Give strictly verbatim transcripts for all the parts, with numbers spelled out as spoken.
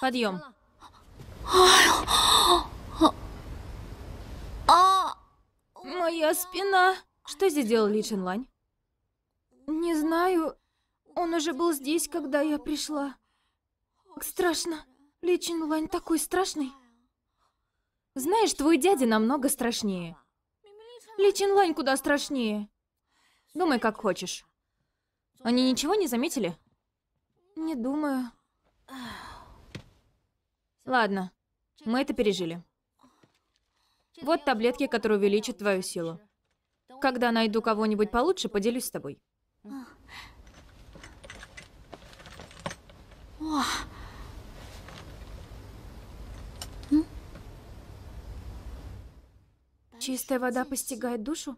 Подъем. Моя спина. Что здесь делал Ли Чинлань? Не знаю. Он уже был здесь, когда я пришла. Страшно. Ли Чинлань такой страшный. Знаешь, твой дядя намного страшнее. Ли Чинлань куда страшнее. Думай, как хочешь. Они ничего не заметили? Не думаю. Ладно, мы это пережили. Вот таблетки, которые увеличат твою силу. Когда найду кого-нибудь получше, поделюсь с тобой. Чистая вода постигает душу?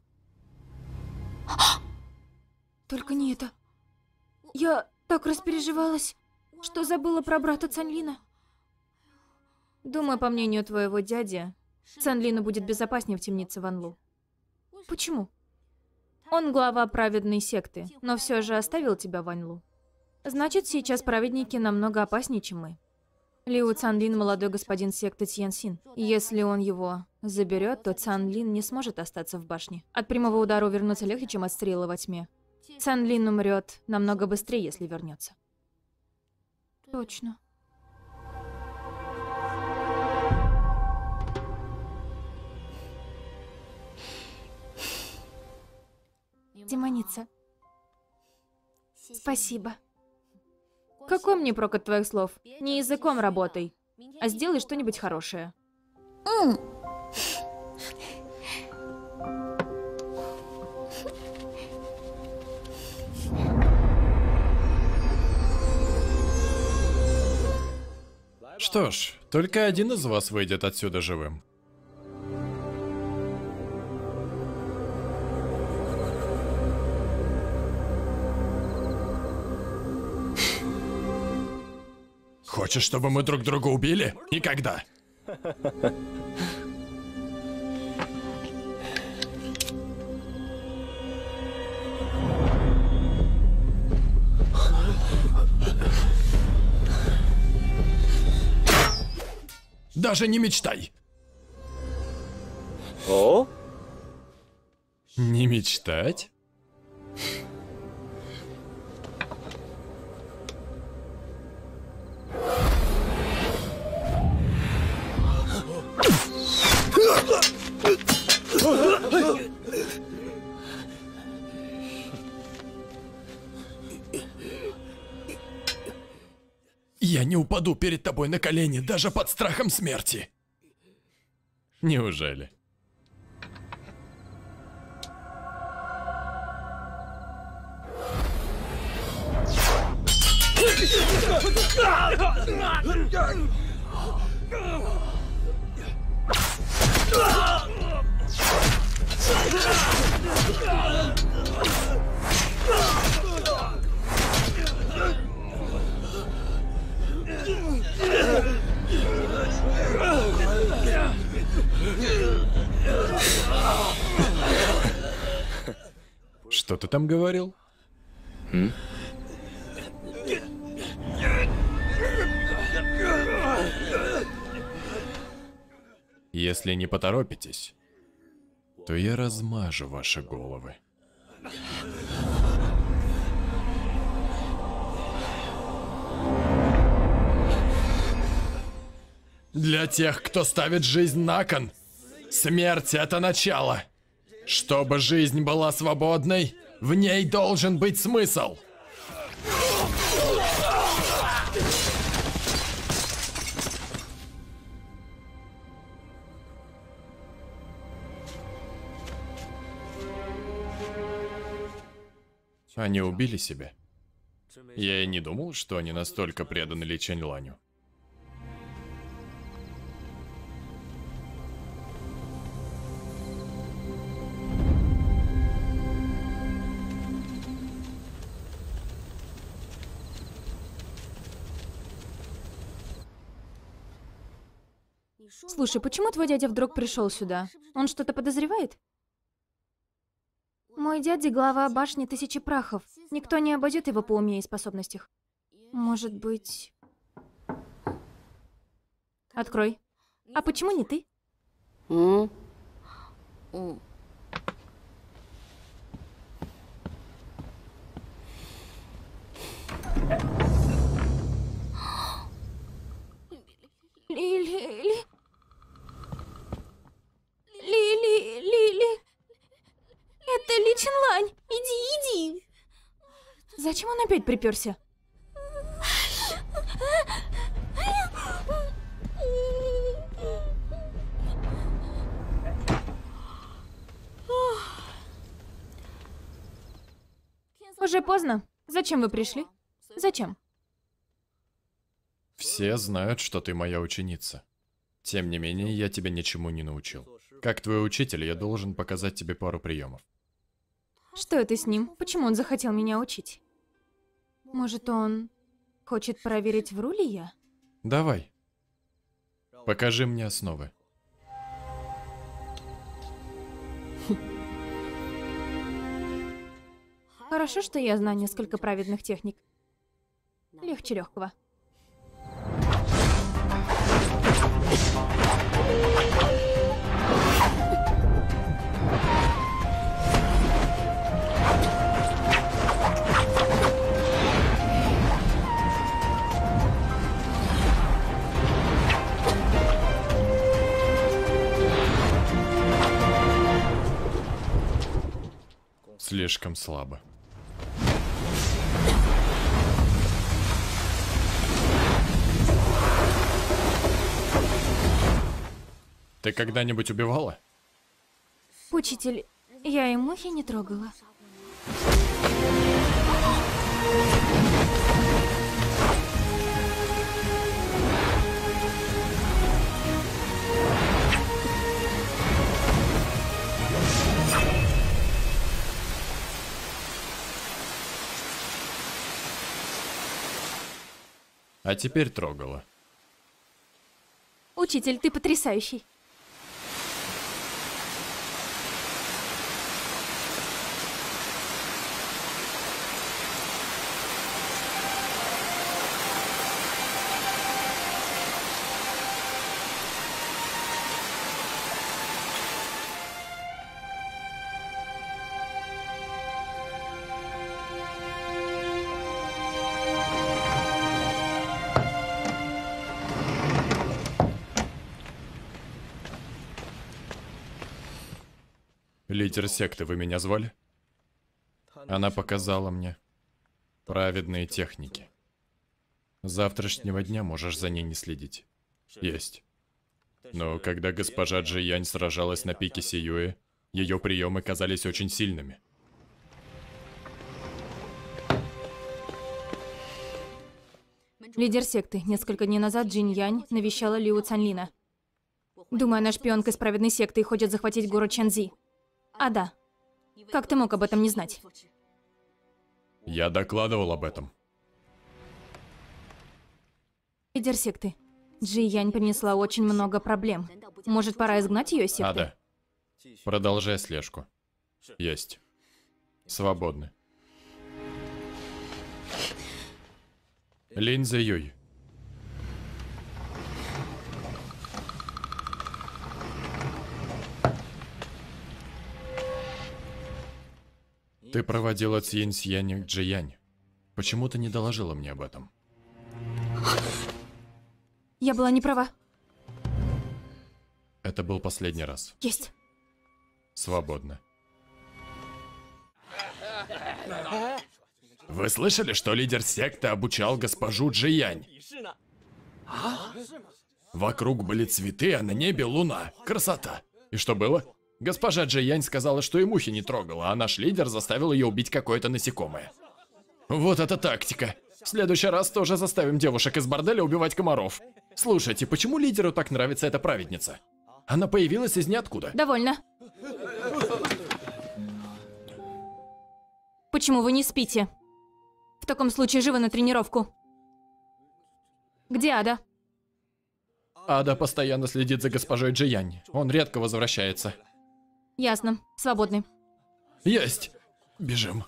Только не это. Я так распереживалась, что забыла про брата Цанлина. Думаю, по мнению твоего дяди, Цанлину будет безопаснее в темнице Ванлу. Почему? Он глава праведной секты, но все же оставил тебя в Ванлу. Значит, сейчас праведники намного опаснее, чем мы. Лиу Цанлин – молодой господин секты Тьянсин. Если он его заберет, то Цанлин не сможет остаться в башне. От прямого удара увернуться легче, чем от стрелы во тьме. Цанлин умрет намного быстрее, если вернется. Точно. Демоница. Спасибо. Какой мне прок от твоих слов? Не языком работай, а сделай что-нибудь хорошее. Mm. Что ж, только один из вас выйдет отсюда живым. Хочешь, чтобы мы друг друга убили? И когда? Даже не мечтай. О? Не мечтать? Я не упаду перед тобой на колени даже под страхом смерти. Неужели? Что ты там говорил? М? Если не поторопитесь, то я размажу ваши головы. Для тех, кто ставит жизнь на кон, смерть — это начало. Чтобы жизнь была свободной, в ней должен быть смысл. Они убили себя. Я и не думал, что они настолько преданы Ли Чинланю. Слушай, почему твой дядя вдруг пришел сюда? Он что-то подозревает? Мой дядя глава башни Тысячи Прахов. Никто не обойдет его по уме и способностях. Может быть... Открой. А почему не ты? М? М. Лили... Лили... Лили... Это Ли Чинлань. Иди, иди. Зачем он опять приперся? Уже поздно. Зачем вы пришли? Зачем? Все знают, что ты моя ученица. Тем не менее, я тебя ничему не научил. Как твой учитель, я должен показать тебе пару приемов. Что это с ним? Почему он захотел меня учить? Может, он хочет проверить, вру ли я? Давай. Покажи мне основы. Хорошо, что я знаю несколько праведных техник. Легче легкого. Слишком слабо. Ты когда-нибудь убивала? Учитель, я и мухи не трогала. А теперь трогала. Учитель, ты потрясающий. Лидер секты, вы меня звали? Она показала мне праведные техники. С завтрашнего дня можешь за ней не следить. Есть. Но когда госпожа Джи Янь сражалась на пике Сиюэ, ее приемы казались очень сильными. Лидер секты. Несколько дней назад Джинь Янь навещала Лиу Цанлина. Думаю, она шпионка из праведной секты и хочет захватить город Чэнзи. А да. Как ты мог об этом не знать? Я докладывал об этом. Лидер секты. Джи Янь принесла очень много проблем. Может, пора изгнать ее из секты? Ада, продолжай слежку. Есть. Свободны. Лин Зе Юй. Ты проводила Цьин Сьянь к Джи Янь. Почему ты не доложила мне об этом? Я была не права. Это был последний раз. Есть. Свободно. Вы слышали, что лидер секты обучал госпожу Джи Янь? Вокруг были цветы, а на небе луна. Красота. И что было? Госпожа Джи Янь сказала, что и мухи не трогала, а наш лидер заставил ее убить какое-то насекомое. Вот это тактика. В следующий раз тоже заставим девушек из борделя убивать комаров. Слушайте, почему лидеру так нравится эта праведница? Она появилась из ниоткуда. Довольно. Почему вы не спите? В таком случае живо на тренировку. Где Ада? Ада постоянно следит за госпожой Джи Янь. Он редко возвращается. Ясно. Свободны. Есть. Бежим.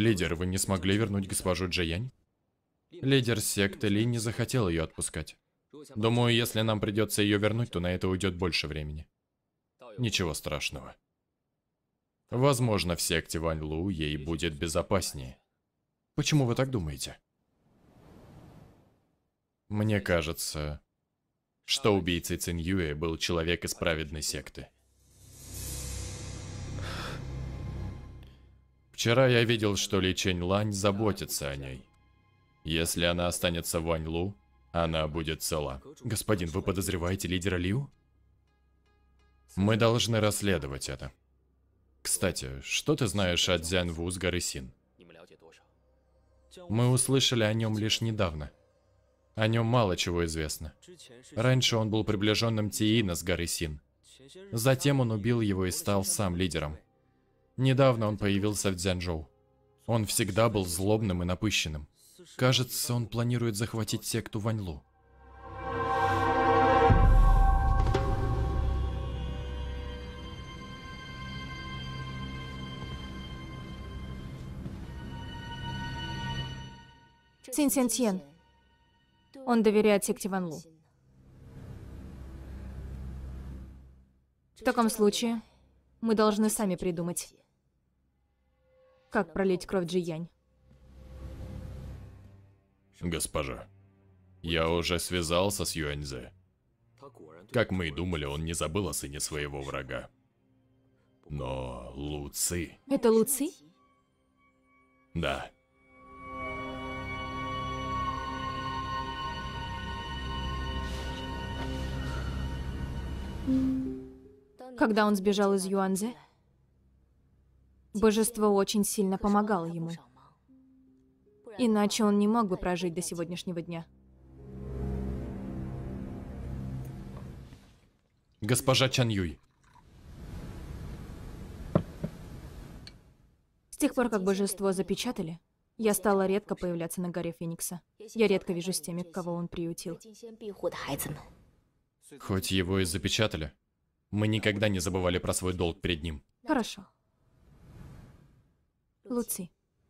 Лидер, вы не смогли вернуть госпожу Джиянь? Лидер секты Ли не захотел ее отпускать. Думаю, если нам придется ее вернуть, то на это уйдет больше времени. Ничего страшного. Возможно, в секте Вань Лу ей будет безопаснее. Почему вы так думаете? Мне кажется, что убийцей Цинь Юэ был человек из праведной секты. Вчера я видел, что Ли Чэнь Лань заботится о ней. Если она останется в Вань Лу, она будет цела. Господин, вы подозреваете лидера Лиу? Мы должны расследовать это. Кстати, что ты знаешь о Цзянь Ву с горы Син? Мы услышали о нем лишь недавно. О нем мало чего известно. Раньше он был приближенным Тиина с горы Син. Затем он убил его и стал сам лидером. Недавно он появился в Цзянчжоу. Он всегда был злобным и напыщенным. Кажется, он планирует захватить секту Вань Лу. Цинь Сяньтьен. Он доверяет секте Ван Лу. В таком случае, мы должны сами придумать, как пролить кровь Джиянь. Госпожа, я уже связался с Юаньзе. Как мы и думали, он не забыл о сыне своего врага. Но Лу Ци... Это Лу Ци? Да. Когда он сбежал из Юаньзе, божество очень сильно помогало ему. Иначе он не мог бы прожить до сегодняшнего дня. Госпожа Чан Юй. С тех пор, как божество запечатали, я стала редко появляться на горе Феникса. Я редко вижу с теми, кого он приютил. Хоть его и запечатали, мы никогда не забывали про свой долг перед ним. Хорошо. Лу Ци.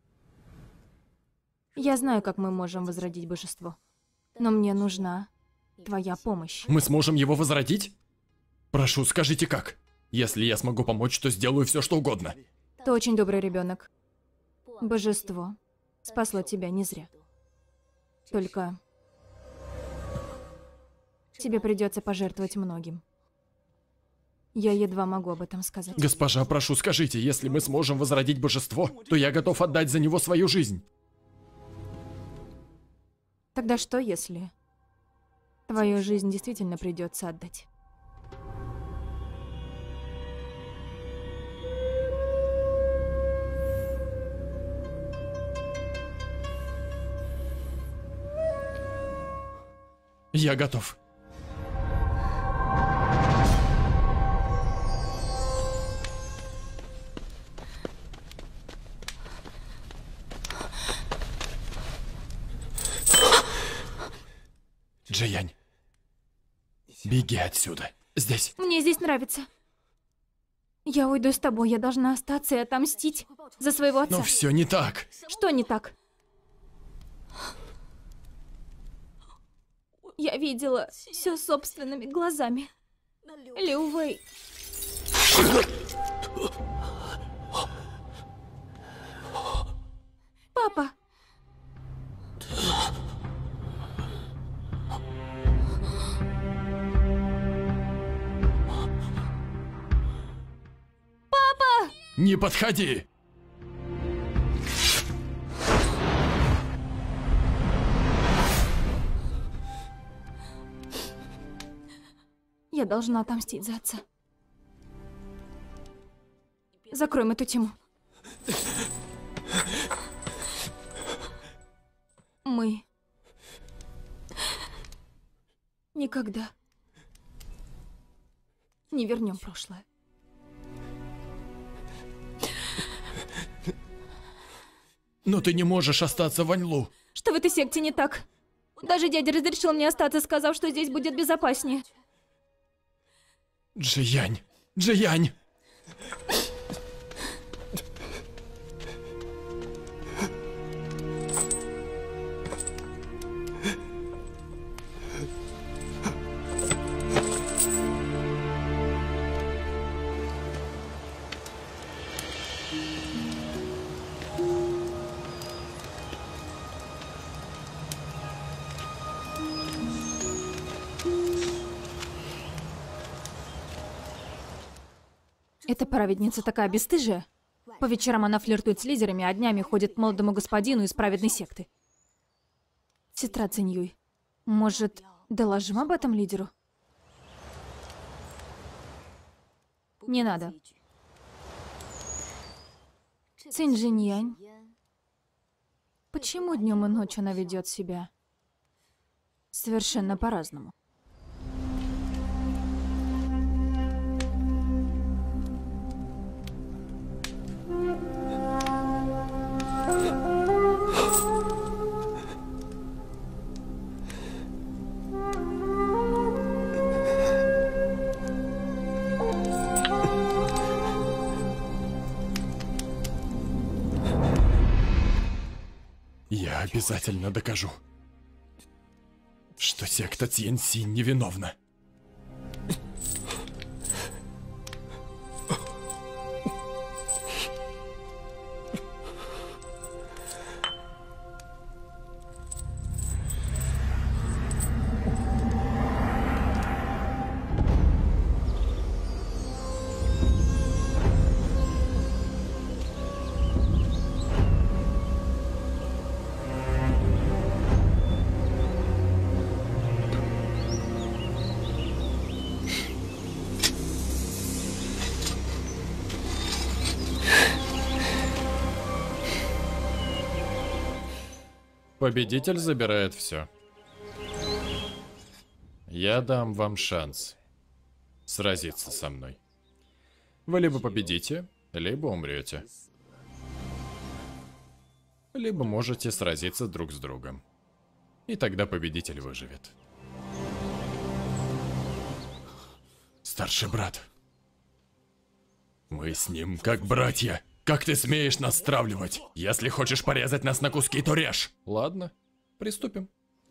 Я знаю, как мы можем возродить божество. Но мне нужна твоя помощь. Мы сможем его возродить? Прошу, скажите как. Если я смогу помочь, то сделаю все, что угодно. Ты очень добрый ребенок. Божество спасло тебя не зря. Только тебе придется пожертвовать многим. Я едва могу об этом сказать. Госпожа, прошу, скажите, если мы сможем возродить божество, то я готов отдать за него свою жизнь. Тогда что, если твою жизнь действительно придется отдать? Я готов. Джиянь, беги отсюда. Здесь. Мне здесь нравится. Я уйду с тобой, я должна остаться и отомстить за своего отца. Но все не так. Что не так? Я видела все собственными глазами. Лю Вэй. Папа. Папа! Не подходи! Я должна отомстить за отца. Закроем эту тему. Мы никогда не вернем прошлое. Но ты не можешь остаться в Вань Лу. Что в этой секте не так? Даже дядя разрешил мне остаться, сказав, что здесь будет безопаснее. Джиянь, Джиянь! Эта праведница такая бесстыжая. По вечерам она флиртует с лидерами, а днями ходит к молодому господину из праведной секты. Сестра Циньюй, может, доложим об этом лидеру? Не надо. Цинь Жиньянь. Почему днем и ночью она ведет себя совершенно по-разному? Я обязательно докажу, что секта Цзяньсинь невиновна. Победитель забирает все. Я дам вам шанс сразиться со мной. Вы либо победите, либо умрете. Либо можете сразиться друг с другом. И тогда победитель выживет. Старший брат. Мы с ним как братья. Как ты смеешь нас стравливать? Если хочешь порезать нас на куски, то режь. Ладно, приступим.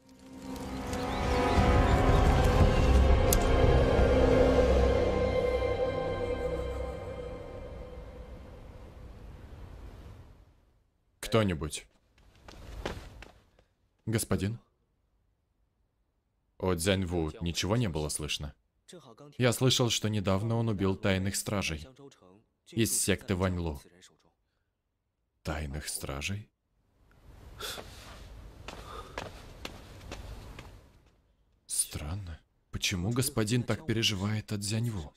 Кто-нибудь? Господин? О Цзяньву ничего не было слышно. Я слышал, что недавно он убил тайных стражей из секты Ваньлу. Тайных стражей? Странно. Почему господин так переживает от Цзяньву?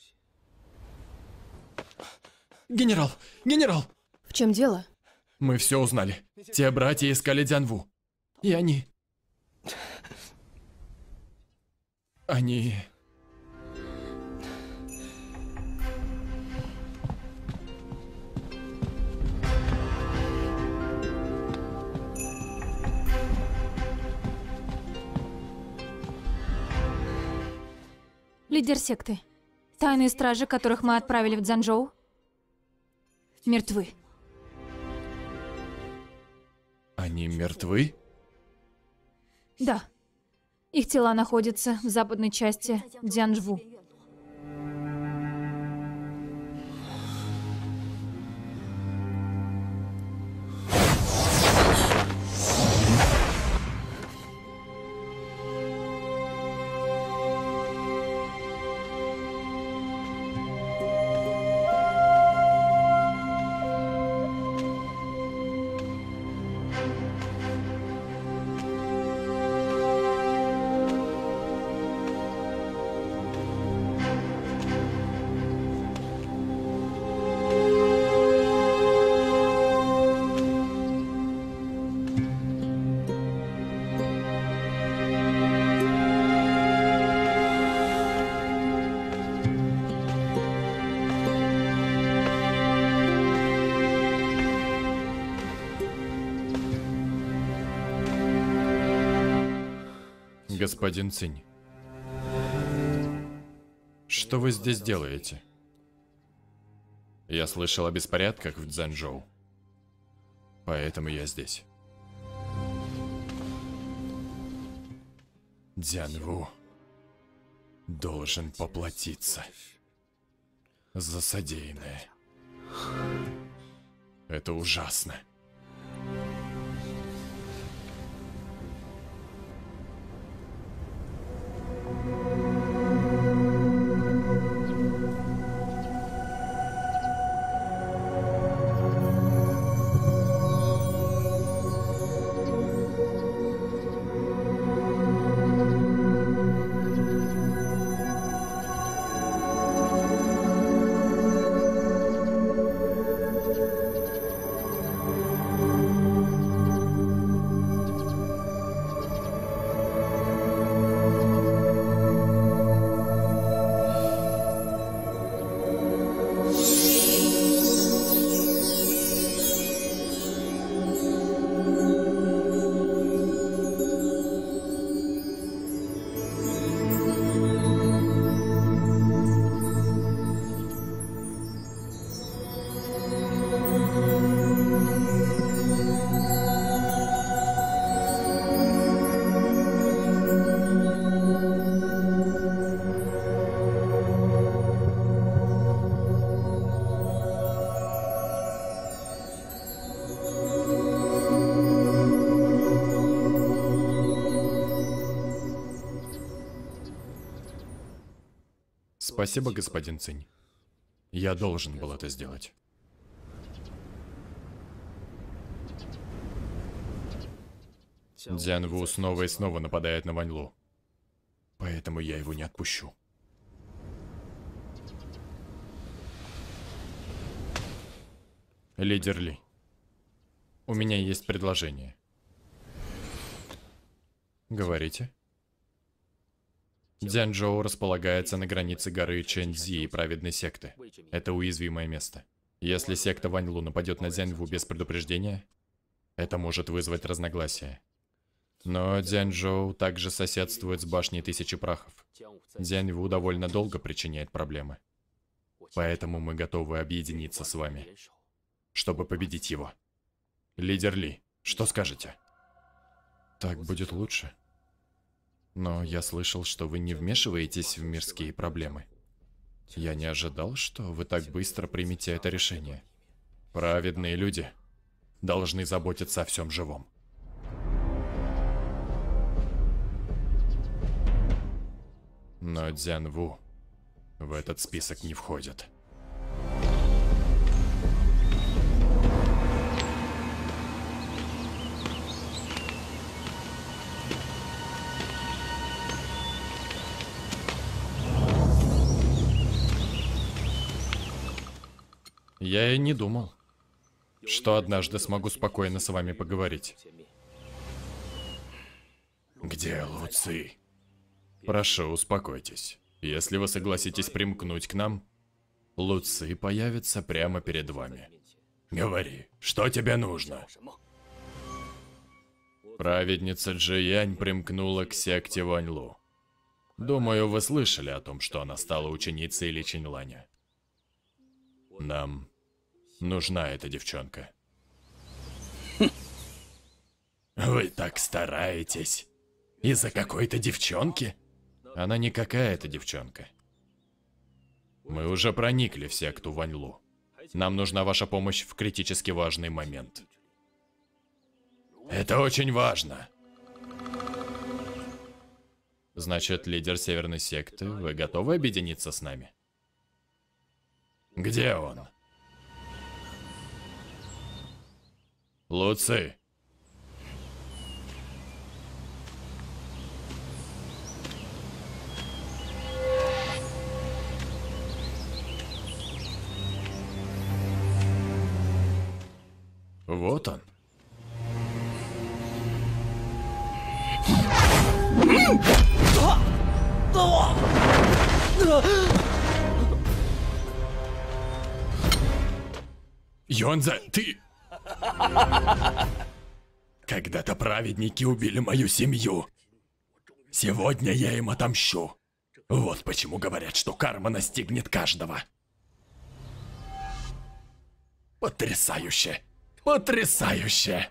Генерал! Генерал! В чем дело? Мы все узнали. Те братья искали Цзяньву. И они... Они... Лидер секты. Тайные стражи, которых мы отправили в Цзянчжоу, мертвы. Они мертвы? Да. Их тела находятся в западной части Цзянчжу. Господин Цинь, что вы здесь делаете? Я слышал о беспорядках в Цзянчжоу, поэтому я здесь. Цзяньву должен поплатиться за содеянное. Это ужасно. Спасибо, господин Цинь. Я должен был это сделать. Дзян Ву снова и снова нападает на Вань Лу. Поэтому я его не отпущу. Лидер Ли, у меня есть предложение. Говорите. Дзянчжоу располагается на границе горы Чэньцзи и праведной секты. Это уязвимое место. Если секта Вань Лу нападет на Дзянь Ву без предупреждения, это может вызвать разногласия. Но Дзянчжоу также соседствует с башней Тысячи Прахов. Дзянь Ву довольно долго причиняет проблемы. Поэтому мы готовы объединиться с вами, чтобы победить его. Лидер Ли, что скажете? Так будет лучше. Но я слышал, что вы не вмешиваетесь в мирские проблемы. Я не ожидал, что вы так быстро примете это решение. Праведные люди должны заботиться о всем живом. Но Дзян Ву в этот список не входит. Я и не думал, что однажды смогу спокойно с вами поговорить. Где Лу Ци? Прошу, успокойтесь. Если вы согласитесь примкнуть к нам, Лу Ци появится прямо перед вами. Говори, что тебе нужно? Праведница Джиянь примкнула к секте Вань Лу. Думаю, вы слышали о том, что она стала ученицей Ли Чиньланя. Нам нужна эта девчонка. Вы так стараетесь? Из-за какой-то девчонки? Она не какая-то девчонка. Мы уже проникли в секту Вань Лу. Нам нужна ваша помощь в критически важный момент. Это очень важно. Значит, лидер северной секты, вы готовы объединиться с нами? Где он? Лу Ци. Вот он. Йонза, ты... Когда-то праведники убили мою семью. Сегодня я им отомщу. Вот почему говорят, что карма настигнет каждого. Потрясающе! Потрясающе!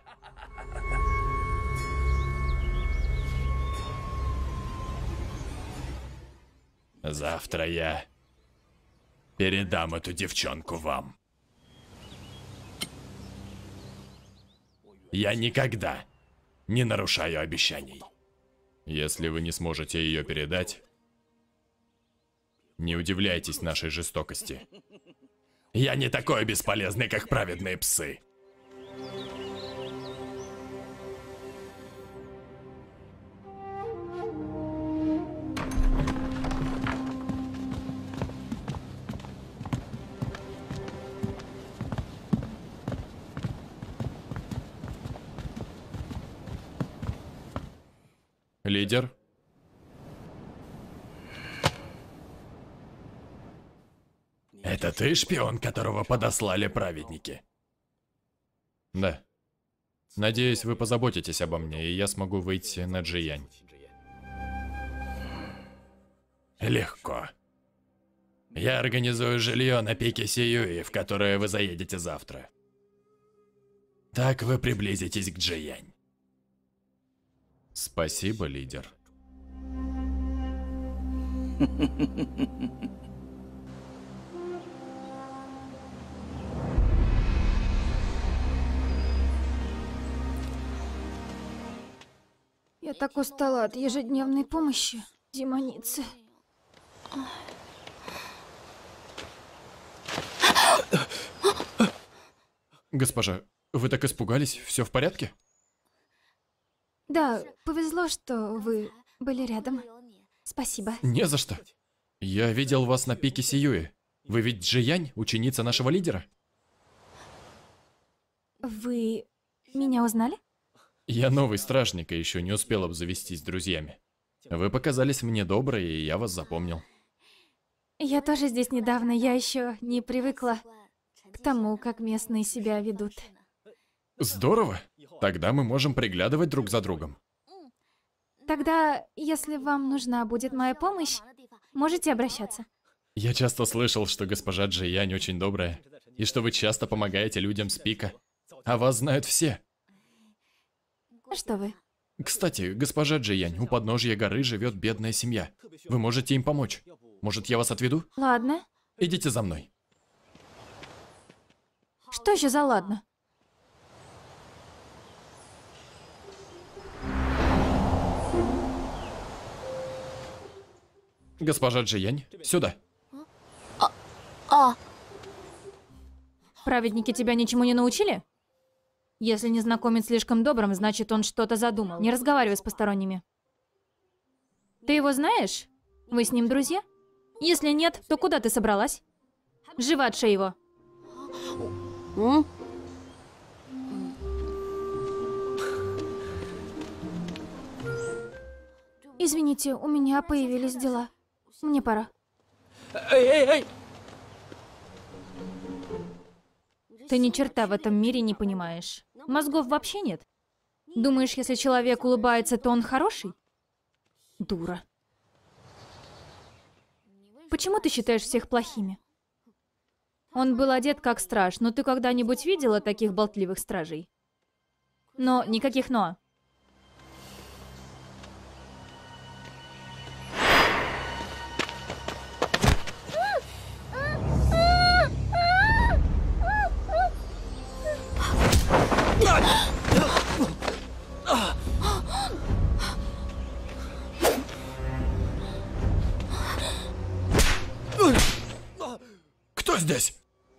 Завтра я передам эту девчонку вам. Я никогда не нарушаю обещаний. Если вы не сможете ее передать, не удивляйтесь нашей жестокости. Я не такой бесполезный, как праведные псы. Лидер? Это ты шпион, которого подослали праведники? Да. Надеюсь, вы позаботитесь обо мне, и я смогу выйти на Джиянь. Легко. Я организую жилье на пике Сиюи, в которое вы заедете завтра. Так вы приблизитесь к Джиянь. Спасибо, лидер. Я так устала от ежедневной помощи демоницы. Госпожа, вы так испугались? Все в порядке? Да, повезло, что вы были рядом. Спасибо. Не за что. Я видел вас на пике Сиюи. Вы ведь Джиянь, ученица нашего лидера? Вы меня узнали? Я новый стражник и еще не успел обзавестись друзьями. Вы показались мне добрые, и я вас запомнил. Я тоже здесь недавно, я еще не привыкла к тому, как местные себя ведут. Здорово. Тогда мы можем приглядывать друг за другом. Тогда, если вам нужна будет моя помощь, можете обращаться. Я часто слышал, что госпожа Джиянь очень добрая, и что вы часто помогаете людям с пика. А вас знают все. Что вы? Кстати, госпожа Джиянь, у подножья горы живет бедная семья. Вы можете им помочь. Может, я вас отведу? Ладно. Идите за мной. Что еще за ладно? Госпожа Джиянь, сюда. А, Праведники тебя ничему не научили? Если незнакомец слишком добрым, значит, он что-то задумал. Не разговаривай с посторонними. Ты его знаешь? Вы с ним друзья? Если нет, то куда ты собралась? Живо отшей его. м? Извините, у меня появились дела. Мне пора. Эй, эй, эй! Ты ни черта в этом мире не понимаешь. Мозгов вообще нет. Думаешь, если человек улыбается, то он хороший? Дура. Почему ты считаешь всех плохими? Он был одет как страж, но ты когда-нибудь видела таких болтливых стражей? Но никаких «но». Кто здесь?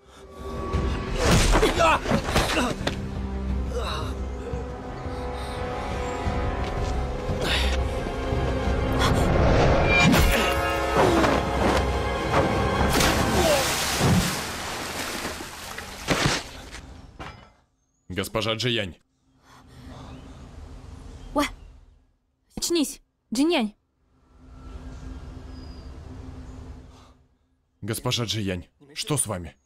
Госпожа Джиянь. Очнись, Джинянь. Госпожа Джиянь, что с вами?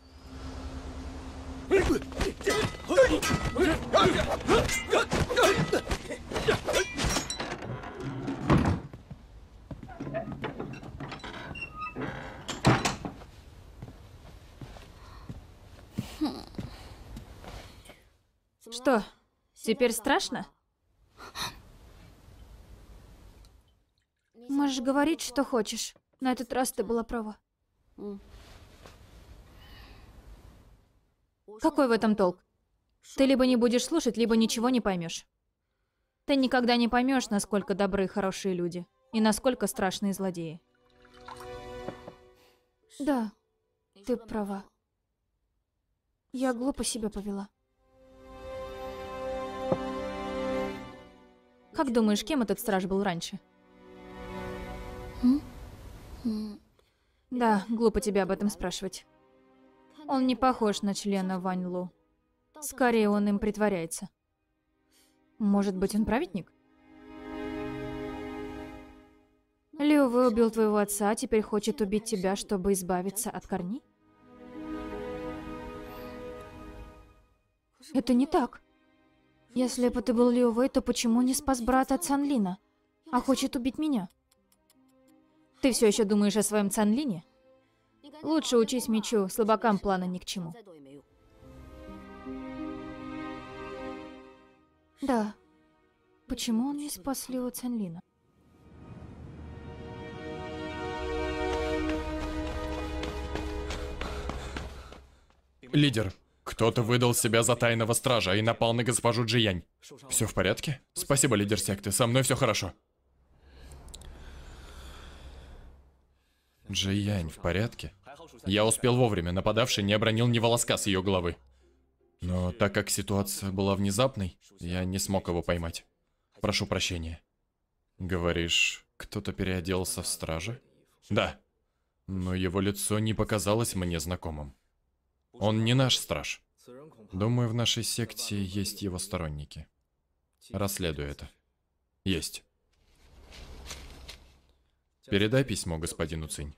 Что, теперь страшно? Можешь говорить, что хочешь. На этот раз ты была права. Какой в этом толк? Ты либо не будешь слушать, либо ничего не поймешь. Ты никогда не поймешь, насколько добры и хорошие люди, и насколько страшные злодеи. Да, ты права. Я глупо себя повела. Как думаешь, кем этот страж был раньше? Да, глупо тебя об этом спрашивать. Он не похож на члена Вань Лу. Скорее, он им притворяется. Может быть, он праведник? Лиу Вэй убил твоего отца, а теперь хочет убить тебя, чтобы избавиться от корней? Это не так. Если бы ты был Лиу Вэй, то почему не спас брата Цанлина, а хочет убить меня? Ты все еще думаешь о своем Цанлине? Лучше учись мечу, слабакам плана ни к чему. Да. Почему он не спас Лиу Цанлина? Лидер, кто-то выдал себя за тайного стража и напал на госпожу Джиянь. Все в порядке? Спасибо, лидер секты, со мной все хорошо. Джиянь в порядке? Я успел вовремя, нападавший не обронил ни волоска с ее головы. Но так как ситуация была внезапной, я не смог его поймать. Прошу прощения. Говоришь, кто-то переоделся в страже? Да. Но его лицо не показалось мне знакомым. Он не наш страж. Думаю, в нашей секте есть его сторонники. Расследую это. Есть. Передай письмо господину Цинь.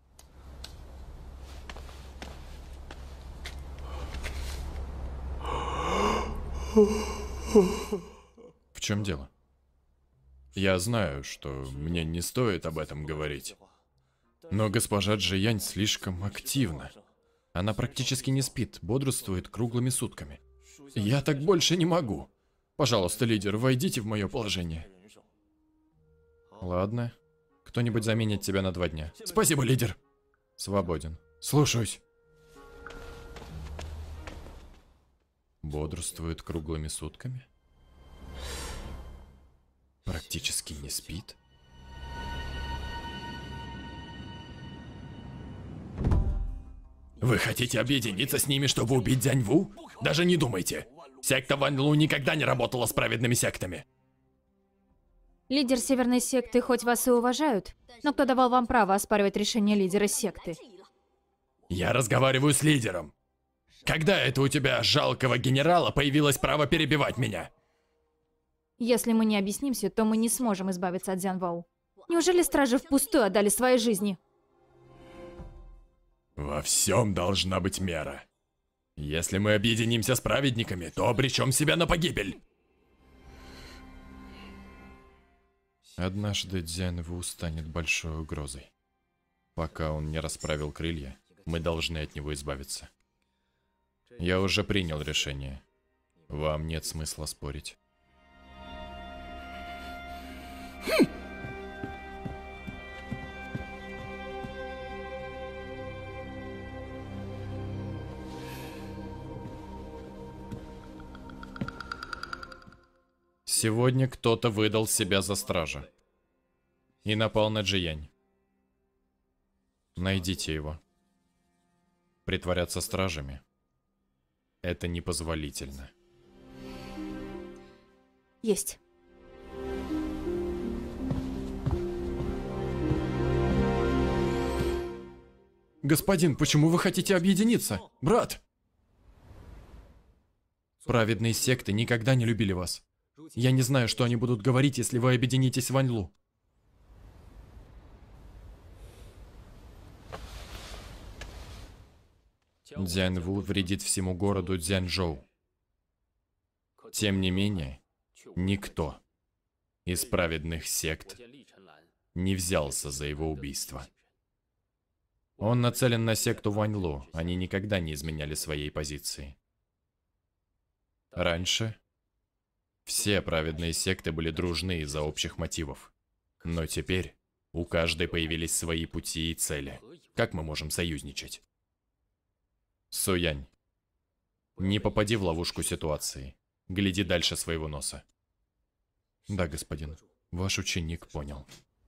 В чем дело? Я знаю, что мне не стоит об этом говорить. Но госпожа Джиянь слишком активна. Она практически не спит, бодрствует круглыми сутками. Я так больше не могу. Пожалуйста, лидер, войдите в мое положение. Ладно. Кто-нибудь заменит тебя на два дня. Спасибо, лидер. Свободен. Слушаюсь. Бодрствует круглыми сутками? Практически не спит? Вы хотите объединиться с ними, чтобы убить Дзяньву? Даже не думайте. Секта Ван Лу никогда не работала с праведными сектами. Лидер северной секты хоть вас и уважают, но кто давал вам право оспаривать решение лидера секты? Я разговариваю с лидером. Когда это у тебя, жалкого генерала, появилось право перебивать меня? Если мы не объяснимся, то мы не сможем избавиться от Дзянвоу. Неужели стражи впустую отдали свои жизни? Во всем должна быть мера. Если мы объединимся с праведниками, то обречем себя на погибель. Однажды Дзянву станет большой угрозой. Пока он не расправил крылья, мы должны от него избавиться. Я уже принял решение. Вам нет смысла спорить. Сегодня кто-то выдал себя за стража и напал на Джиянь. Найдите его. Притворяться стражами — это непозволительно. Есть. Господин, почему вы хотите объединиться? Брат! Праведные секты никогда не любили вас. Я не знаю, что они будут говорить, если вы объединитесь в Вань Лу. Дзяньву вредит всему городу Дзяньчжоу. Тем не менее, никто из праведных сект не взялся за его убийство. Он нацелен на секту Вань Лу, они никогда не изменяли своей позиции. Раньше все праведные секты были дружны из-за общих мотивов. Но теперь у каждой появились свои пути и цели. Как мы можем союзничать? Суянь, не попади в ловушку ситуации. Гляди дальше своего носа. Да, господин. Ваш ученик понял.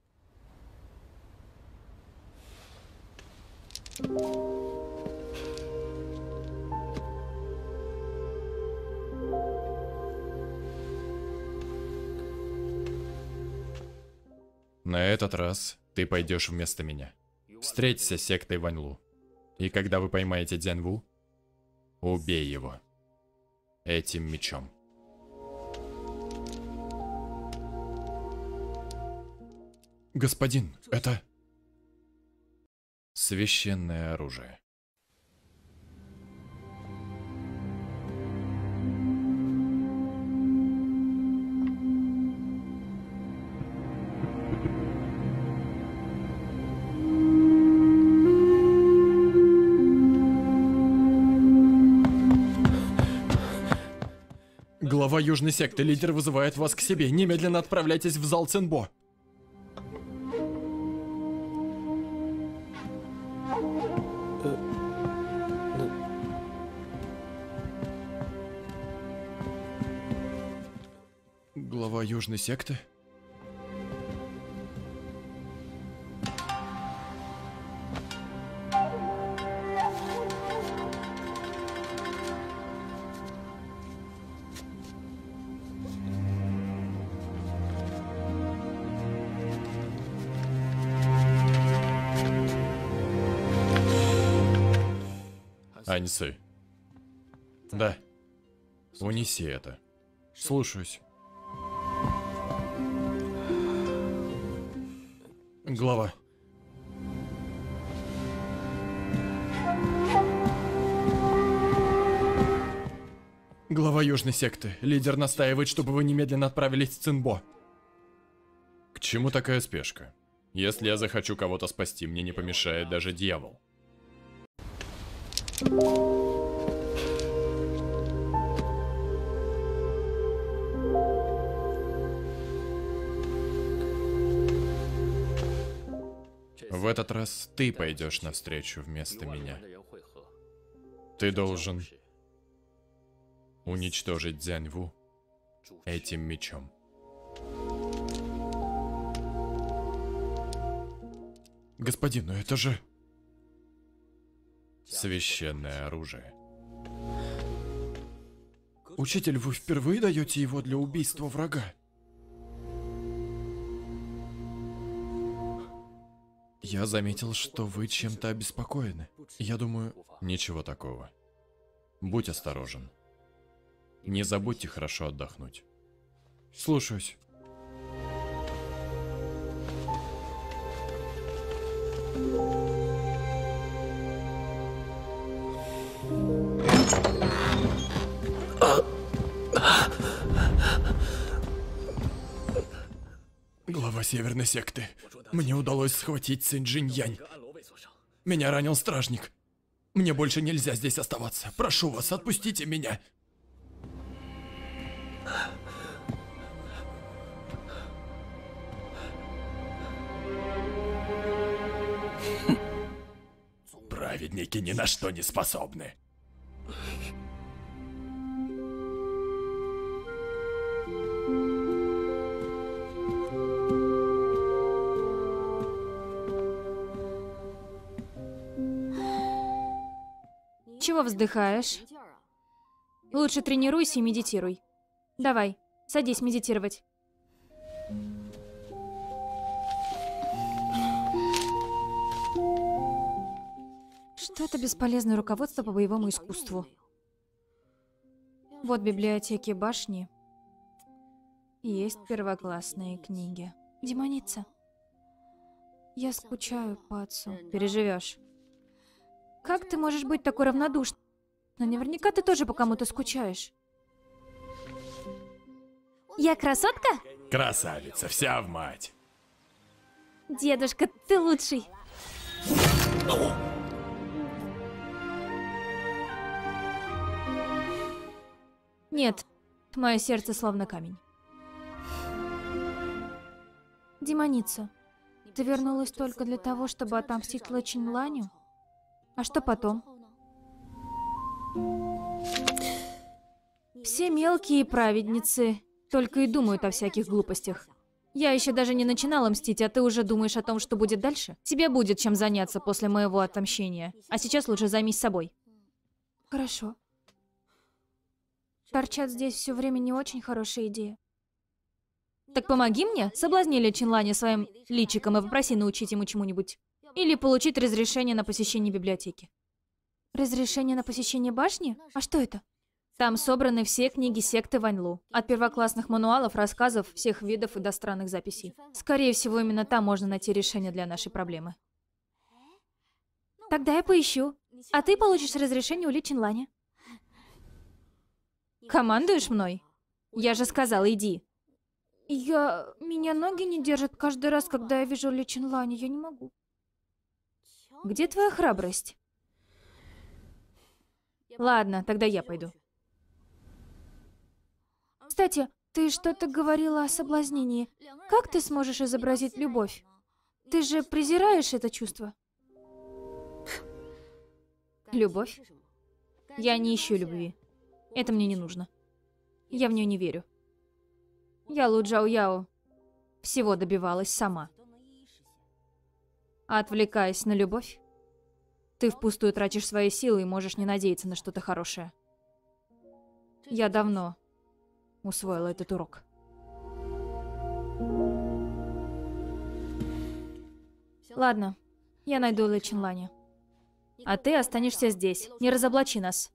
На этот раз ты пойдешь вместо меня. Встреться с сектой Вань Лу. И когда вы поймаете Дзяньву, убей его этим мечом. Господин, это священное оружие. Глава Южной секты, лидер вызывает вас к себе. Немедленно отправляйтесь в зал Цинбо. Глава Южной секты? Аньсы. Да. Унеси это. Слушаюсь. Глава. Глава Южной секты. Лидер настаивает, чтобы вы немедленно отправились в Цинбо. К чему такая спешка? Если я захочу кого-то спасти, мне не помешает даже дьявол. В этот раз ты пойдешь навстречу вместо меня. Ты должен уничтожить Цзяньву этим мечом. Господин, ну это же священное оружие. Учитель, вы впервые даете его для убийства врага? Я заметил, что вы чем-то обеспокоены. Я думаю, ничего такого. Будь осторожен. Не забудьте хорошо отдохнуть. Слушаюсь. Глава Северной секты. Мне удалось схватить Цинь Джинь-Янь. Меня ранил стражник. Мне больше нельзя здесь оставаться. Прошу вас, отпустите меня. Праведники ни на что не способны. Чего вздыхаешь? Лучше тренируйся и медитируй. Давай, садись медитировать. Что это бесполезное руководство по боевому искусству? Вот в библиотеке башни есть первоклассные книги. Демоница. Я скучаю по отцу. Переживешь. Как ты можешь быть такой равнодушной? Но наверняка ты тоже по кому-то скучаешь. Я красотка? Красавица, вся в мать. Дедушка, ты лучший. Нет, мое сердце словно камень. Демоница, ты вернулась только для того, чтобы отомстить Лэ Чиньланю? А что потом? Все мелкие праведницы только и думают о всяких глупостях. Я еще даже не начинала мстить, а ты уже думаешь о том, что будет дальше? Тебе будет чем заняться после моего отомщения. А сейчас лучше займись собой. Хорошо. Торчать здесь все время не очень хорошая идея. Так помоги мне, соблазни Лэ Чиньланя своим личиком и попроси научить ему чему-нибудь. Или получить разрешение на посещение библиотеки. Разрешение на посещение башни? А что это? Там собраны все книги секты Ваньлу. От первоклассных мануалов, рассказов, всех видов и до странных записей. Скорее всего, именно там можно найти решение для нашей проблемы. Тогда я поищу. А ты получишь разрешение у Лэ Чиньланя. Командуешь мной? Я же сказала, иди. Я... Меня ноги не держат каждый раз, когда я вижу Лэ Чиньланя. Я не могу. Где твоя храбрость? Ладно, тогда я пойду. Кстати, ты что-то говорила о соблазнении. Как ты сможешь изобразить любовь? Ты же презираешь это чувство. Любовь? Я не ищу любви. Это мне не нужно. Я в нее не верю. Я Лу Джао Яо всего добивалась сама. А отвлекаясь на любовь, ты впустую тратишь свои силы и можешь не надеяться на что-то хорошее. Я давно усвоила этот урок. Ладно, я найду Лэ Чиньланя. А ты останешься здесь. Не разоблачи нас.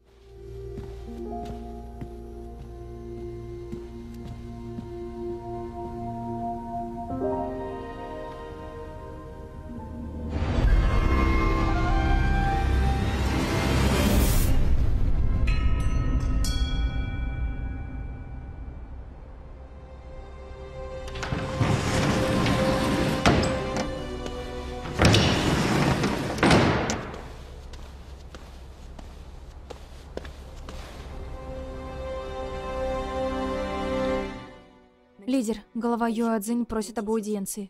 Лидер, глава Юэ Цзинь просит об аудиенции.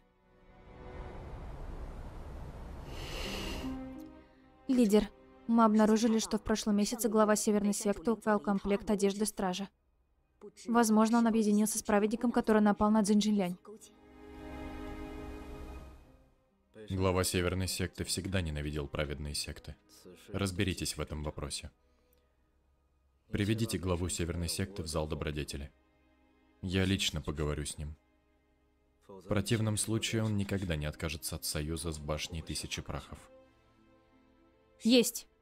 Лидер, мы обнаружили, что в прошлом месяце глава Северной секты украл комплект одежды стража. Возможно, он объединился с праведником, который напал на Цзиньжинлянь. Глава Северной секты всегда ненавидел праведные секты. Разберитесь в этом вопросе. Приведите главу Северной секты в зал добродетели. Я лично поговорю с ним. В противном случае он никогда не откажется от союза с башней Тысячи Прахов. Есть.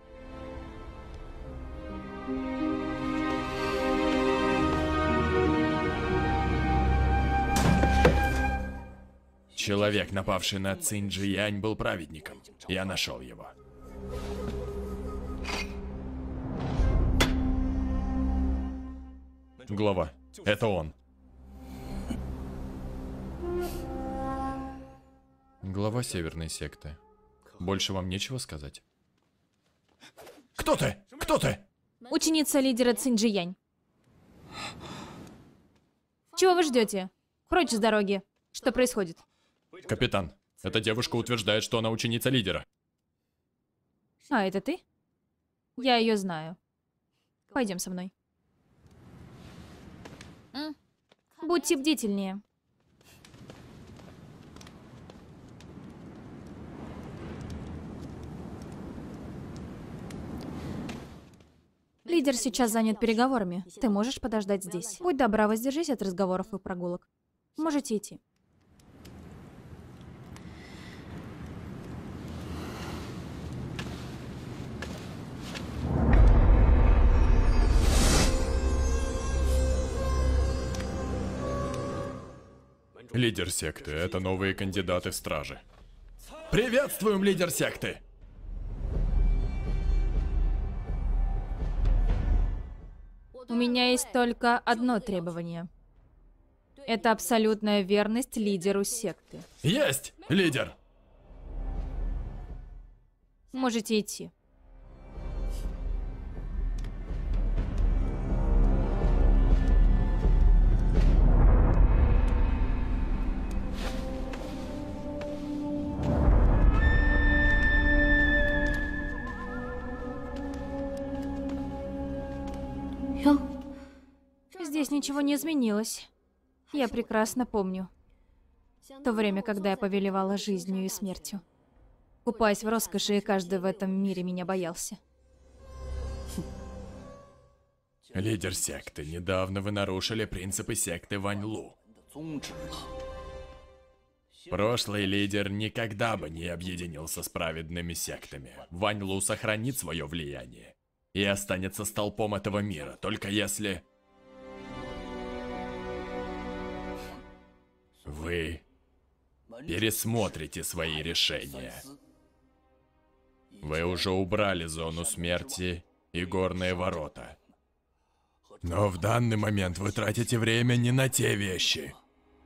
Человек, напавший на Цинь-Джиянь, был праведником. Я нашел его. Глава, это он. Глава Северной секты. Больше вам нечего сказать? Кто ты? Кто ты? Ученица лидера Цинь-Джиянь. Чего вы ждете? Прочь с дороги. Что происходит? Капитан, эта девушка утверждает, что она ученица лидера. А, это ты? Я ее знаю. Пойдем со мной. М? Будьте бдительнее. Лидер сейчас занят переговорами. Ты можешь подождать здесь. Будь добра, воздержись от разговоров и прогулок. Можете идти. Лидер секты, это новые кандидаты в стражи. Приветствуем, лидер секты! У меня есть только одно требование. Это абсолютная верность лидеру секты. Есть, лидер! Можете идти. Здесь ничего не изменилось. Я прекрасно помню то время, когда я повелевала жизнью и смертью. Купаясь в роскоши, и каждый в этом мире меня боялся. Лидер секты, недавно вы нарушили принципы секты Ваньлу. Прошлый лидер никогда бы не объединился с праведными сектами. Ваньлу сохранит свое влияние и останется столпом этого мира, только если... Вы пересмотрите свои решения. Вы уже убрали зону смерти и горные ворота. Но в данный момент вы тратите время не на те вещи.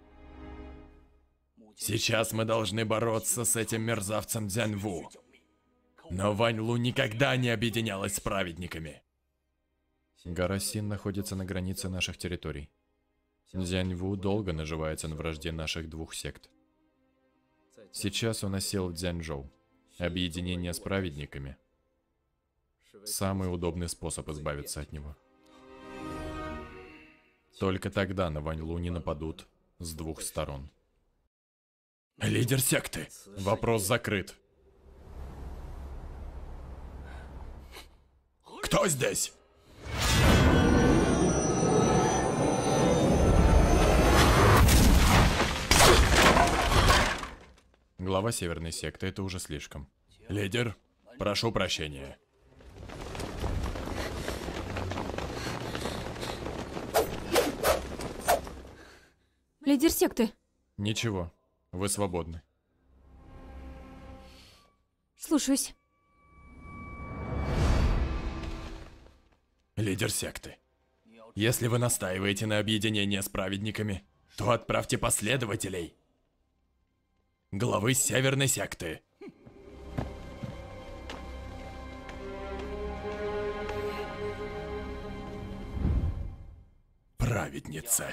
Сейчас мы должны бороться с этим мерзавцем Цзяньву. Но Ваньлу никогда не объединялась с праведниками. Гора Син находится на границе наших территорий. Цзяньву долго наживается на вражде наших двух сект. Сейчас он осел в Цзяньчжоу. Объединение с праведниками – самый удобный способ избавиться от него. Только тогда на Ваньлу не нападут с двух сторон. Лидер секты! Вопрос закрыт. Кто здесь? Глава Северной секты, это уже слишком. Лидер, Прошу прощения. Лидер секты. Ничего, вы свободны. Слушаюсь. Лидер секты. Если вы настаиваете на объединении с праведниками, то отправьте последователей. Главы Северной секты. Праведница.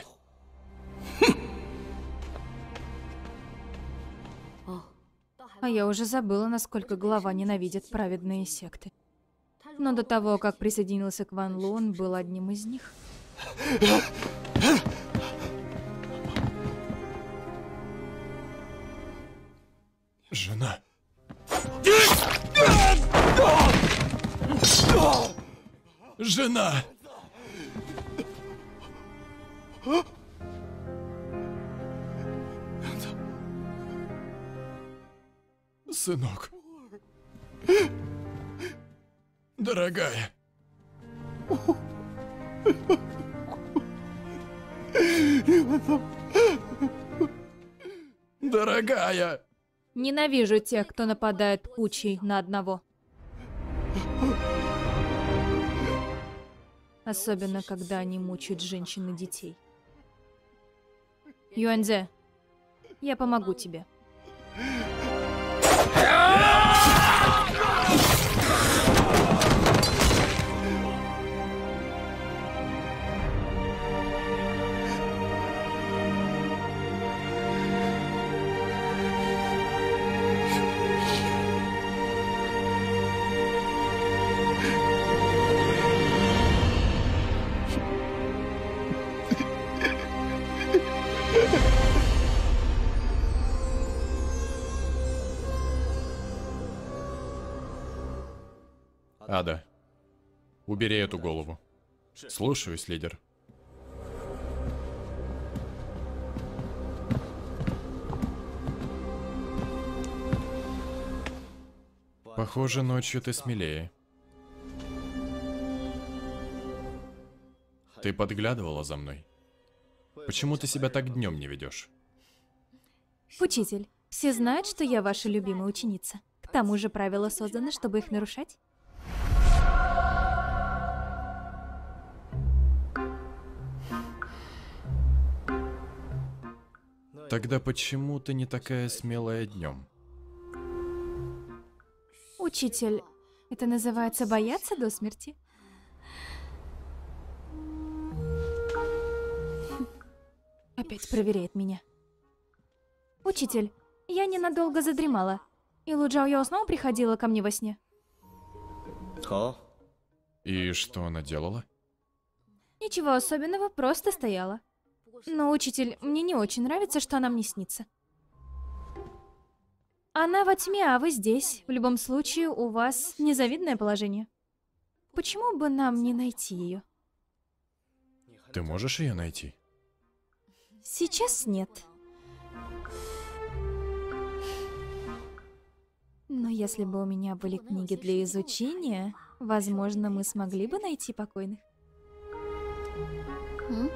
А я уже забыла, насколько глава ненавидит праведные секты. Но до того, как присоединился к Ван Лу, он был одним из них. Жена. Жена! Сынок. Дорогая. Дорогая. Ненавижу тех, кто нападает кучей на одного. Особенно, когда они мучают женщин и детей. Юаньзе, я помогу тебе. Ада, убери эту голову. Слушаюсь, лидер. Похоже, ночью ты смелее. Ты подглядывала за мной? Почему ты себя так днем не ведешь? Учитель, все знают, что я ваша любимая ученица. К тому же правила созданы, чтобы их нарушать. Тогда почему ты не такая смелая днем? Учитель, это называется бояться до смерти? Опять проверяет меня. Учитель, я ненадолго задремала. И Лу Джао Яо снова приходила ко мне во сне. И что она делала? Ничего особенного, просто стояла. Но, учитель, мне не очень нравится, что она мне снится. Она во тьме, а вы здесь. В любом случае, у вас незавидное положение. Почему бы нам не найти ее? Ты можешь ее найти? Сейчас нет. Но если бы у меня были книги для изучения, возможно, мы смогли бы найти покойных. М?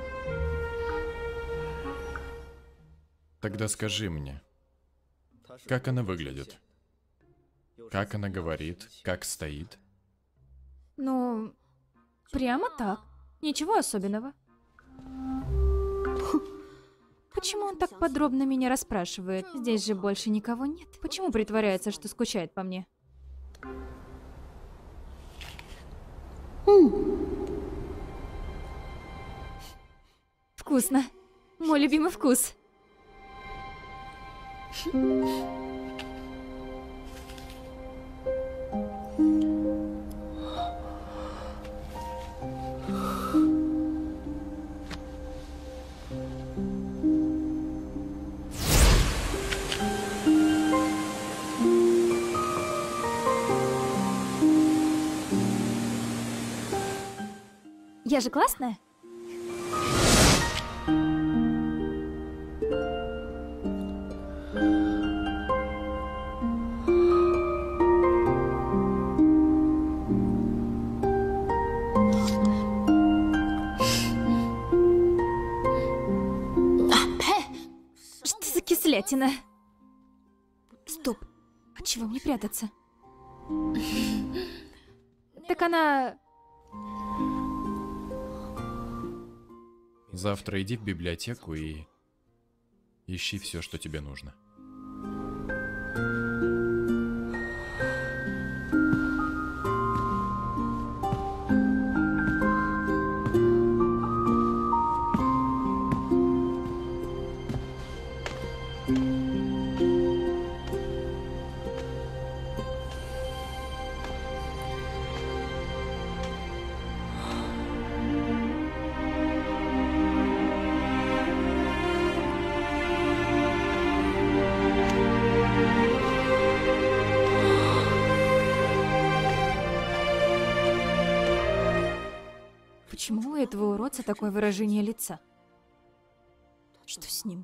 Тогда скажи мне, как она выглядит? Как она говорит? Как стоит? Ну, прямо так. Ничего особенного. Почему он так подробно меня расспрашивает? Здесь же больше никого нет. Почему притворяется, что скучает по мне? Вкусно. Мой любимый вкус. Я же классная? Козлятина. Стоп. От чего мне прятаться? Так она... Завтра иди в библиотеку и ищи все, что тебе нужно. Почему у этого уродца такое выражение лица? Что с ним?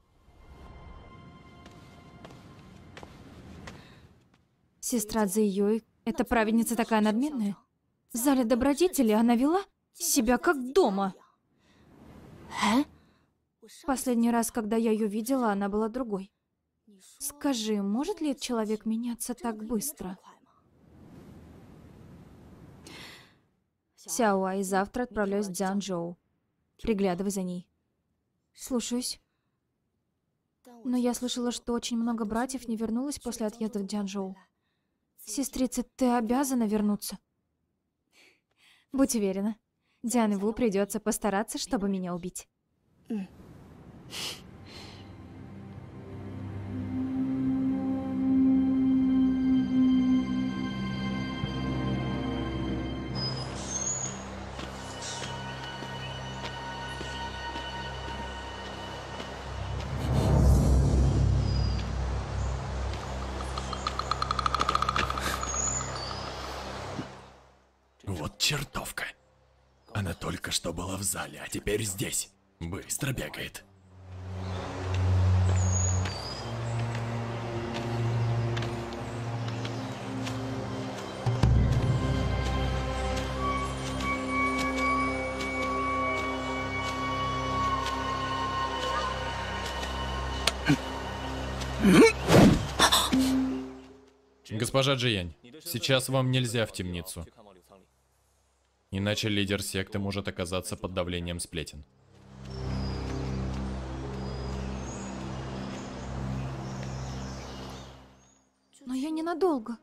Сестра Цзэйюй, эта праведница такая надменная? В зале добродетели она вела себя как дома. Э? Последний раз, когда я ее видела, она была другой. Скажи, может ли человек меняться так быстро? Сяоай, завтра отправляюсь в Цзянчжоу. Приглядывай за ней. Слушаюсь. Но я слышала, что очень много братьев не вернулось после отъезда в Цзянчжоу. Сестрица, ты обязана вернуться. Будь уверена, Диане Ву придется постараться, чтобы меня убить. Вот чертовка. Она только что была в зале, а теперь здесь. Быстро бегает. Госпожа Джиянь, сейчас вам нельзя в темницу. Иначе лидер секты может оказаться под давлением сплетен. Но я ненадолго.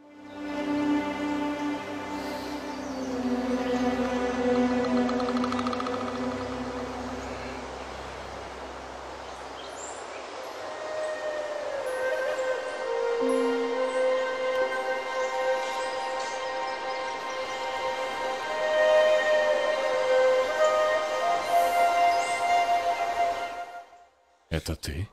Это ты?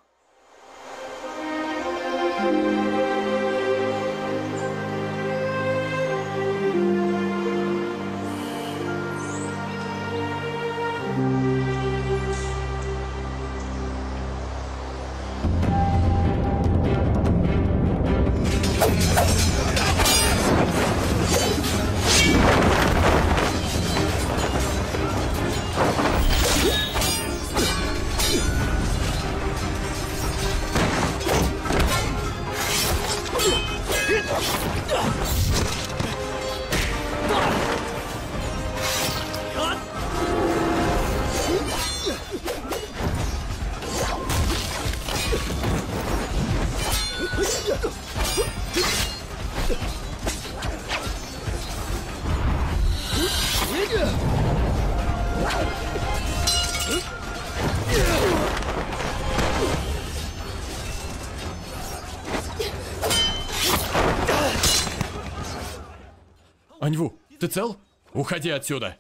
Аньву, ты цел? Уходи отсюда!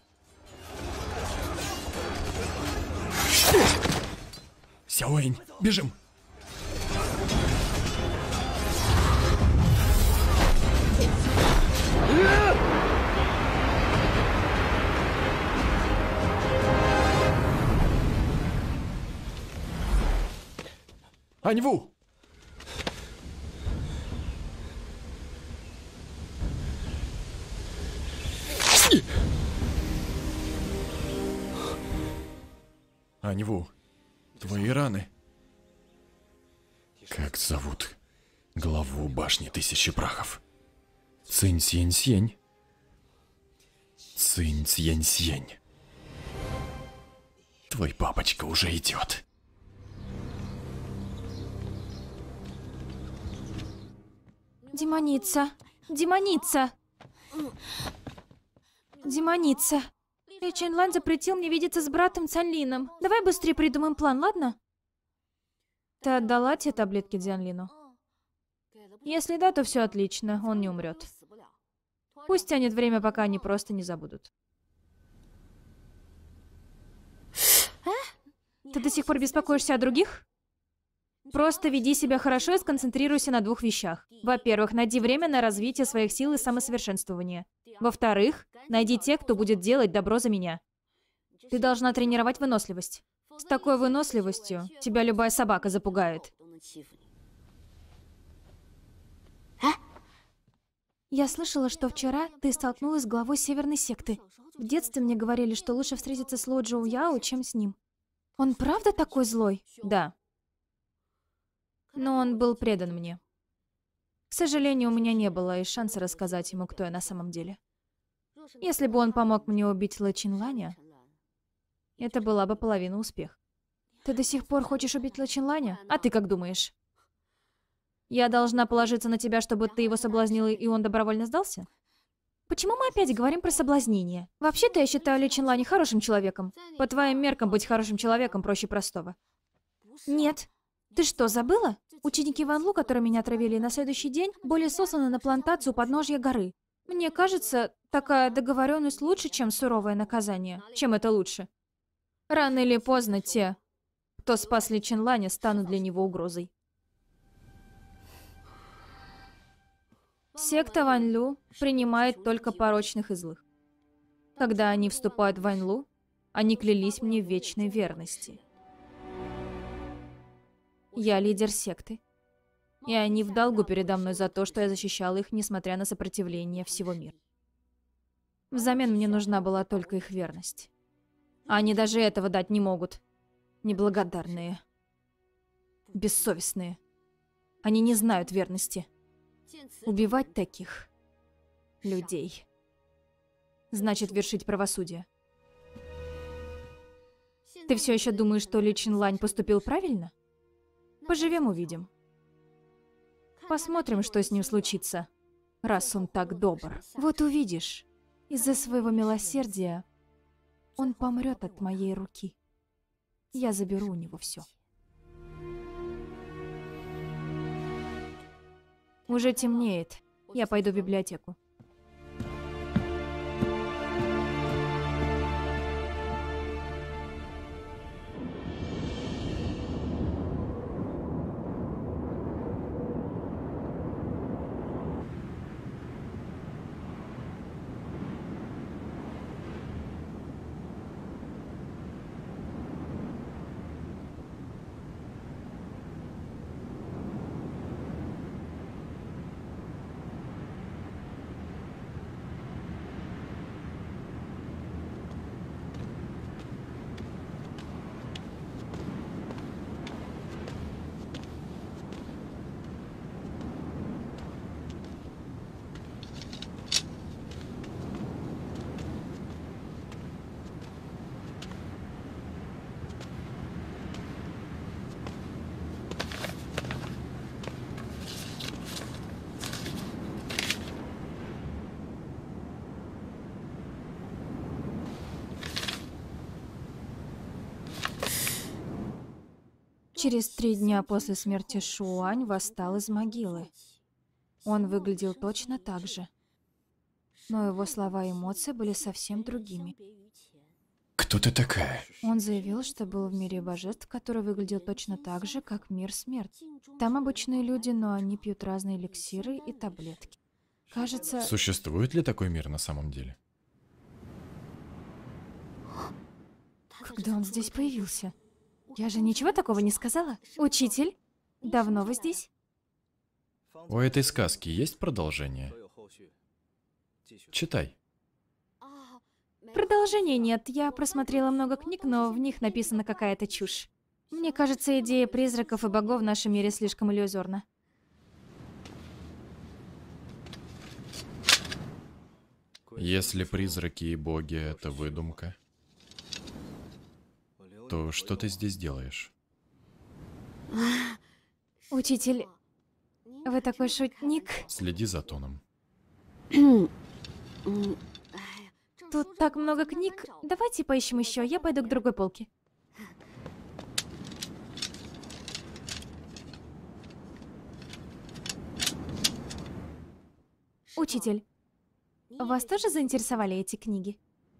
Сяоэнь, бежим! Аньву! Аньву, твои раны. Как зовут главу башни Тысячи Прахов? Цинь-Сьень-Сьень. Цинь-Сьень-Сьень. Твой папочка уже идет. Демоница. Демоница. Демоница. Ли Чэньлань запретил мне видеться с братом Цяньлином. Давай быстрее придумаем план, ладно? Ты отдала те таблетки Дзянлину? Если да, то все отлично, он не умрет. Пусть тянет время, пока они просто не забудут. Ты до сих пор беспокоишься о других? Просто веди себя хорошо и сконцентрируйся на двух вещах. Во-первых, найди время на развитие своих сил и самосовершенствование. Во-вторых, найди тех, кто будет делать добро за меня. Ты должна тренировать выносливость. С такой выносливостью тебя любая собака запугает. Я слышала, что вчера ты столкнулась с главой Северной секты. В детстве мне говорили, что лучше встретиться с Ло Джоу Яо, чем с ним. Он правда такой злой? Да. Но он был предан мне. К сожалению, у меня не было и шанса рассказать ему, кто я на самом деле. Если бы он помог мне убить Ли Чэньланя, это была бы половина успеха. Ты до сих пор хочешь убить Ли Чэньланя? А ты как думаешь? Я должна положиться на тебя, чтобы ты его соблазнила, и он добровольно сдался? Почему мы опять говорим про соблазнение? Вообще-то я считаю Ли Чэньланя хорошим человеком. По твоим меркам быть хорошим человеком проще простого. Нет. Ты что, забыла? Ученики Ван Лу, которые меня отравили на следующий день, были сосланы на плантацию у подножья горы. Мне кажется, такая договоренность лучше, чем суровое наказание. Чем это лучше? Рано или поздно те, кто спас Ли Чэньланя, станут для него угрозой. Секта Ван Лу принимает только порочных и злых. Когда они вступают в Ван Лу, они клялись мне в вечной верности. Я лидер секты. И они в долгу передо мной за то, что я защищала их, несмотря на сопротивление всего мира. Взамен мне нужна была только их верность. А они даже этого дать не могут. Неблагодарные. Бессовестные. Они не знают верности. Убивать таких людей значит вершить правосудие. Ты все еще думаешь, что Ли Чэньлань поступил правильно? Поживем, увидим. Посмотрим, что с ним случится, раз он так добр. Вот увидишь, из-за своего милосердия он помрет от моей руки. Я заберу у него все. Уже темнеет. Я пойду в библиотеку. Через три дня после смерти Шуань восстал из могилы. Он выглядел точно так же. Но его слова и эмоции были совсем другими. Кто ты такая? Он заявил, что был в мире божеств, который выглядел точно так же, как мир смерти. Там обычные люди, но они пьют разные эликсиры и таблетки. Кажется... Существует ли такой мир на самом деле? Когда он здесь появился? Я же ничего такого не сказала. Учитель, давно вы здесь? У этой сказки есть продолжение? Читай. Продолжения нет. Я просмотрела много книг, но в них написана какая-то чушь. Мне кажется, идея призраков и богов в нашем мире слишком иллюзорна. Если призраки и боги — это выдумка, то что ты здесь делаешь? Учитель, вы такой шутник. Следи за тоном. Тут так много книг. Давайте поищем еще. Я пойду к другой полке. Учитель, вас тоже заинтересовали эти книги?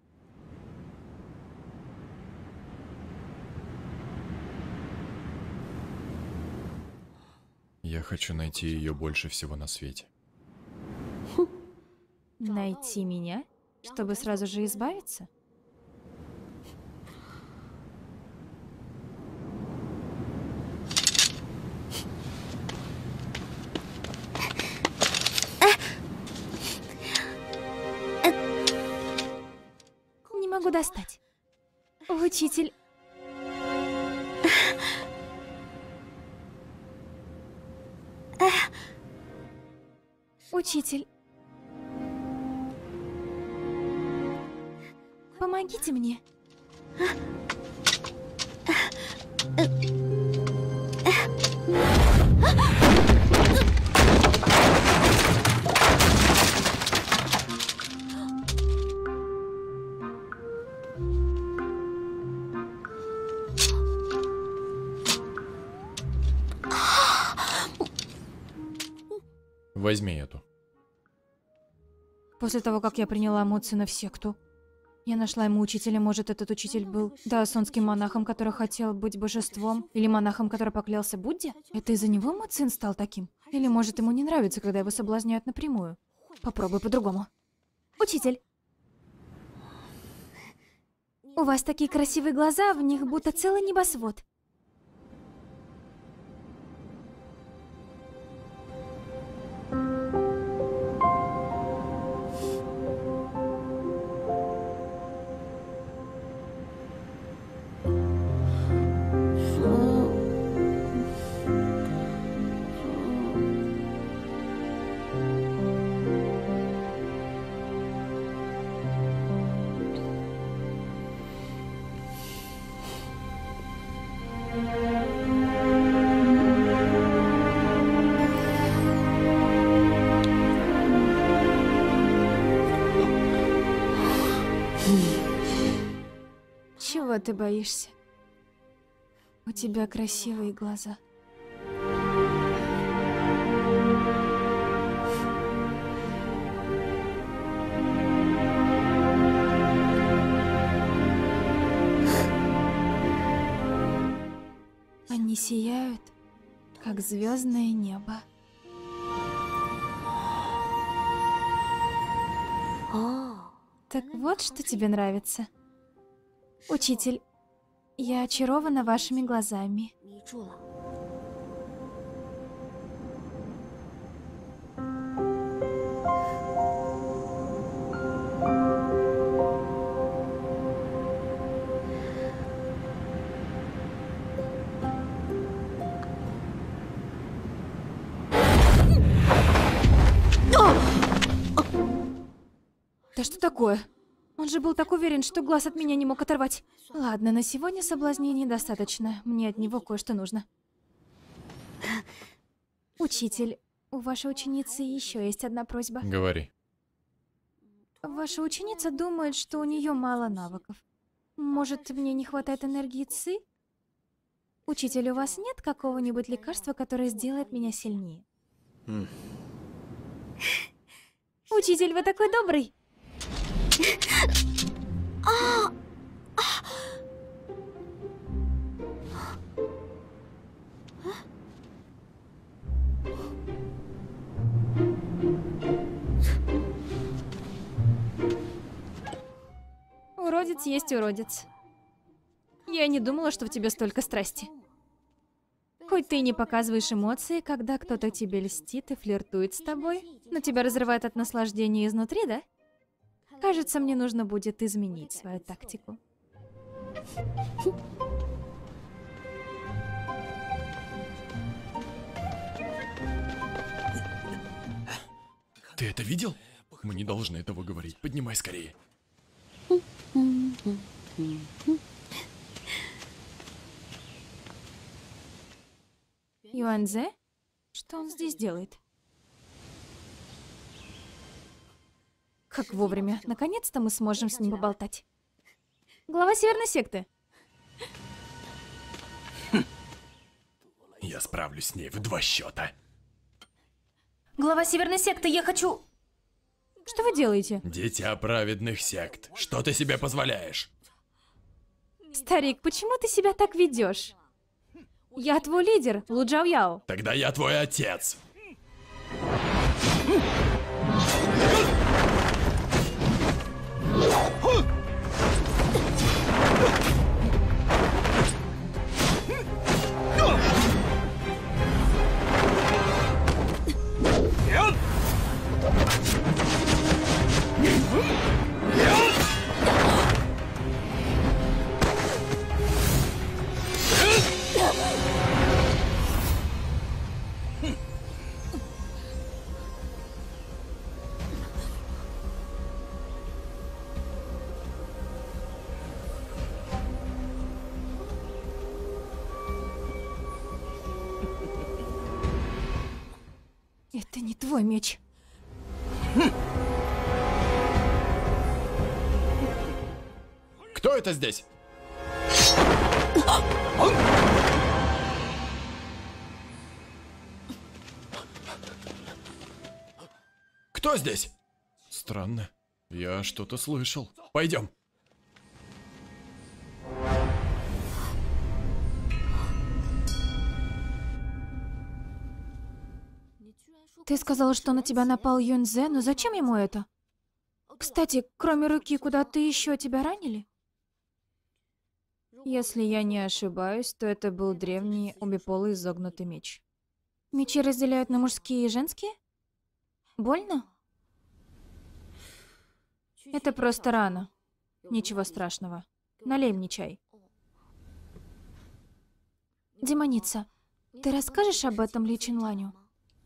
Я хочу найти ее больше всего на свете. Найти меня? Чтобы сразу же избавиться? Не могу достать. Учитель... Учитель... Помогите мне. Возьми эту. После того, как я приняла Муцина в секту, я нашла ему учителя. Может, этот учитель был даосонским монахом, который хотел быть божеством, или монахом, который поклялся Будде? Это из-за него Муцин стал таким? Или, может, ему не нравится, когда его соблазняют напрямую? Попробуй по-другому. Учитель! У вас такие красивые глаза, в них будто целый небосвод. Чего ты боишься? У тебя красивые глаза. Они сияют, как звездное небо. Так вот, что тебе нравится. Учитель, я очарована вашими глазами. Да что такое? Он же был так уверен, что глаз от меня не мог оторвать. Ладно, на сегодня соблазнений достаточно. Мне от него кое-что нужно. Учитель, у вашей ученицы еще есть одна просьба. Говори. Ваша ученица думает, что у нее мало навыков. Может, мне не хватает энергии Ци? Учитель, у вас нет какого-нибудь лекарства, которое сделает меня сильнее? Mm. Учитель, вы такой добрый! Уродец есть уродец. Я не думала, что в тебе столько страсти. Хоть ты и не показываешь эмоции, когда кто-то тебе льстит и флиртует с тобой, но тебя разрывает от наслаждения изнутри, да? Кажется, мне нужно будет изменить свою тактику. Ты это видел? Мы не должны этого говорить. Поднимай скорее. Юаньзе? Что он здесь делает? Как вовремя. Наконец-то мы сможем с ним поболтать. Глава Северной секты. Я справлюсь с ней в два счета. Глава Северной секты, я хочу... Что вы делаете? Дитя праведных сект. Что ты себе позволяешь? Старик, почему ты себя так ведешь? Я твой лидер, Лу Джао Яо. Тогда я твой отец. Это не твой меч. Кто это здесь? Кто здесь? Странно. Я что-то слышал. Пойдем. Ты сказала, что на тебя напал Юньзе, но зачем ему это? Кстати, кроме руки, куда-то еще тебя ранили? Если я не ошибаюсь, то это был древний обеполый изогнутый меч. Мечи разделяют на мужские и женские? Больно? Это просто рана. Ничего страшного. Налей мне чай. Демоница, ты расскажешь об этом Ли Чинланю?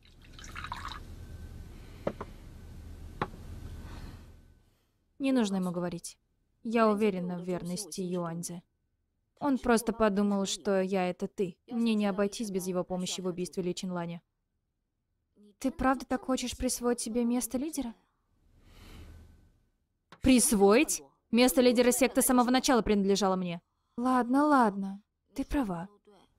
Не нужно ему говорить. Я уверена в верности Юаньзе. Он просто подумал, что я — это ты. Мне не обойтись без его помощи в убийстве Ли Чинланя. Ты правда так хочешь присвоить себе место лидера? Присвоить? Место лидера секты с самого начала принадлежало мне. Ладно, ладно. Ты права.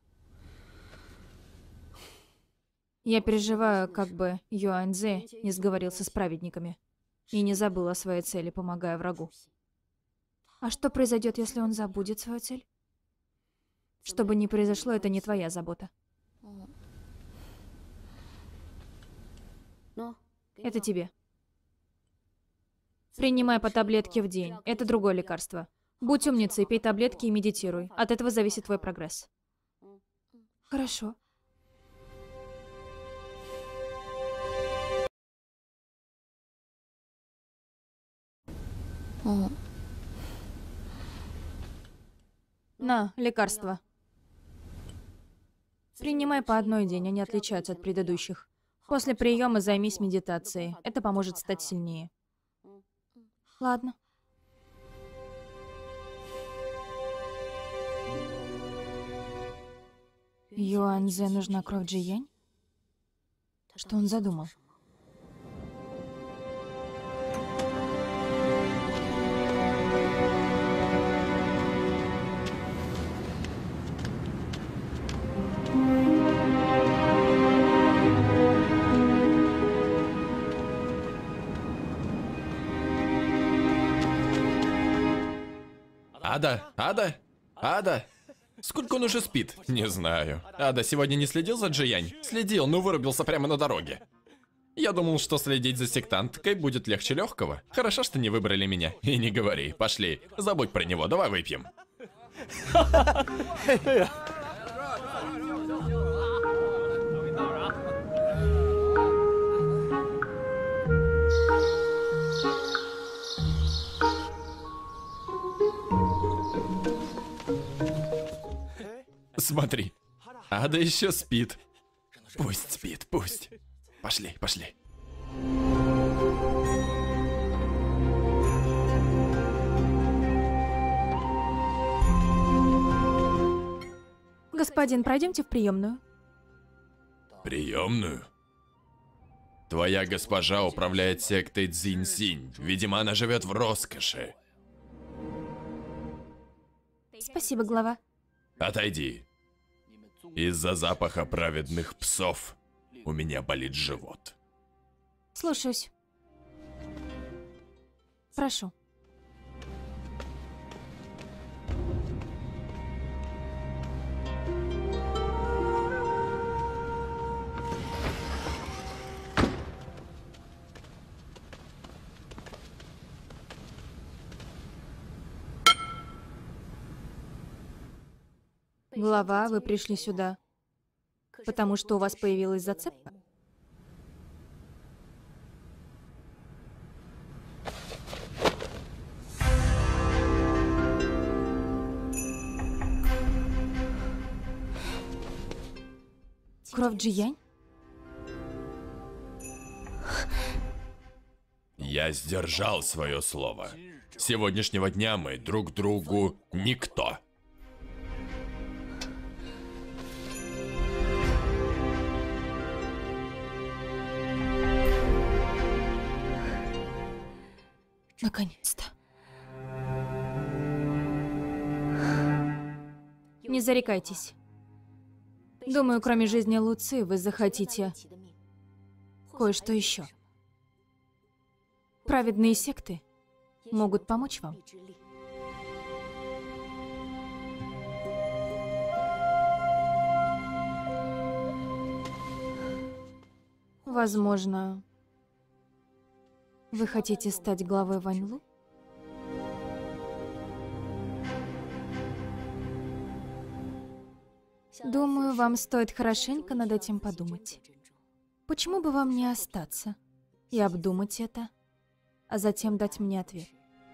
Я переживаю, как бы Юаньзе не сговорился с праведниками и не забыл о своей цели, помогая врагу. А что произойдет, если он забудет свою цель? Что бы ни произошло, это не твоя забота. Это тебе. Принимай по таблетке в день. Это другое лекарство. Будь умницей, пей таблетки и медитируй. От этого зависит твой прогресс. Хорошо. На, лекарство. Принимай по одной день, они отличаются от предыдущих. После приема займись медитацией. Это поможет стать сильнее. Ладно. Юаньзе нужна кровь Джиянь? Что он задумал? Ада, Ада, Ада. Сколько он уже спит? Не знаю. Ада сегодня не следил за Джиянь? Следил, но вырубился прямо на дороге. Я думал, что следить за сектанткой будет легче легкого. Хорошо, что не выбрали меня. И не говори. Пошли. Забудь про него. Давай выпьем. Смотри, Ада еще спит. Пусть спит, пусть. Пошли, пошли. Господин, пройдемте в приемную. Приемную? Твоя госпожа управляет сектой Цзинь-Синь. Видимо, она живет в роскоши. Спасибо, глава. Отойди. Из-за запаха праведных псов у меня болит живот. Слушаюсь. Прошу. Глава, вы пришли сюда, потому что у вас появилась зацепка? Кровь Джиянь? Я сдержал свое слово. С сегодняшнего дня мы друг другу никто. Наконец-то. Не зарекайтесь. Думаю, кроме жизни Луци, вы захотите кое-что еще. Праведные секты могут помочь вам. Возможно, вы хотите стать главой Ваньлу? Думаю, вам стоит хорошенько над этим подумать. Почему бы вам не остаться и обдумать это, а затем дать мне ответ?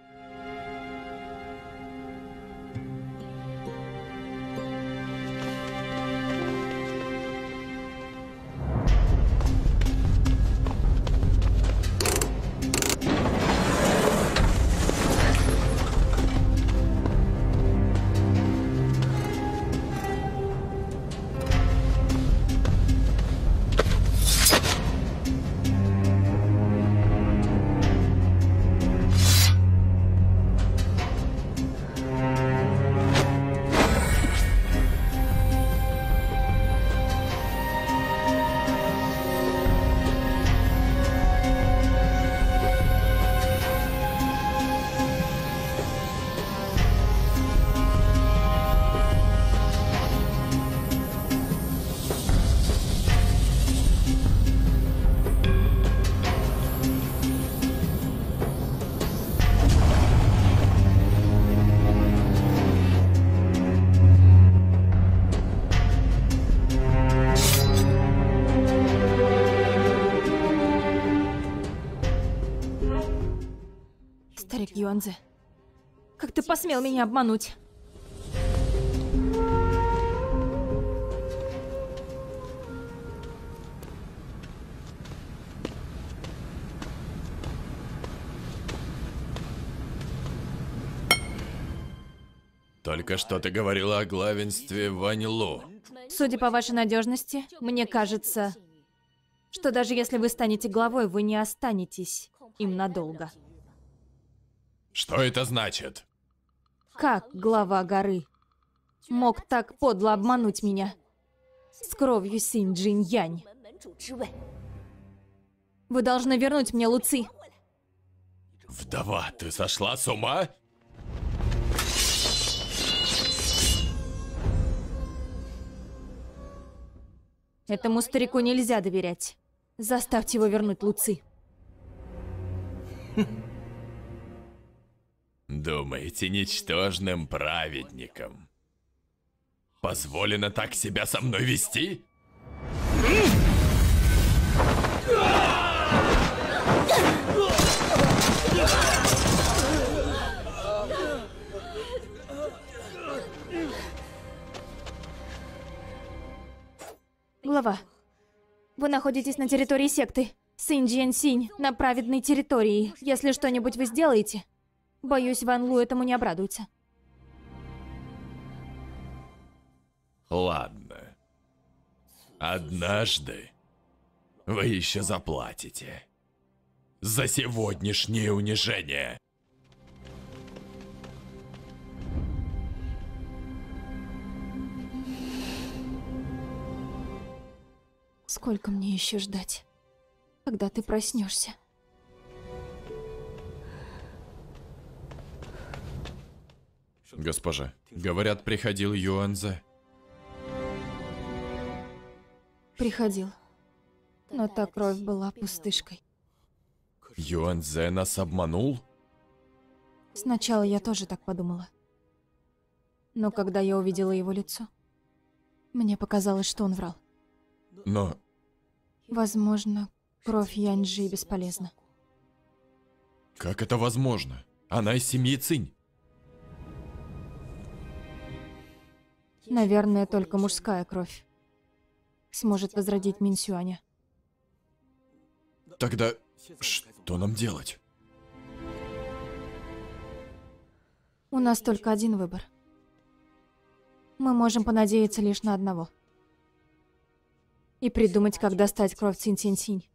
Старик Юанзе, как ты посмел меня обмануть? Только что ты говорила о главенстве Ваньлу. Судя по вашей надежности, мне кажется, что даже если вы станете главой, вы не останетесь им надолго. Что это значит? Как глава горы мог так подло обмануть меня с кровью Синь Джинь Янь? Вы должны вернуть мне Луци. Вдова, ты сошла с ума? Этому старику нельзя доверять. Заставьте его вернуть Луци. Думаете, ничтожным праведникам позволено так себя со мной вести? Глава, вы находитесь на территории секты Синь Джен Синь, на праведной территории. Если что-нибудь вы сделаете, боюсь, Ван Лу этому не обрадуется. Ладно. Однажды вы еще заплатите за сегодняшнее унижение. Сколько мне еще ждать, когда ты проснешься? Госпожа, говорят, приходил Юанзе. Приходил. Но та кровь была пустышкой. Юанзе нас обманул? Сначала я тоже так подумала. Но когда я увидела его лицо, мне показалось, что он врал. Но... Возможно, кровь Яньжи бесполезна. Как это возможно? Она из семьи Цинь. Наверное, только мужская кровь сможет возродить Минсюаня. Тогда что нам делать? У нас только один выбор. Мы можем понадеяться лишь на одного. И придумать, как достать кровь Цинь-Синь-Синь.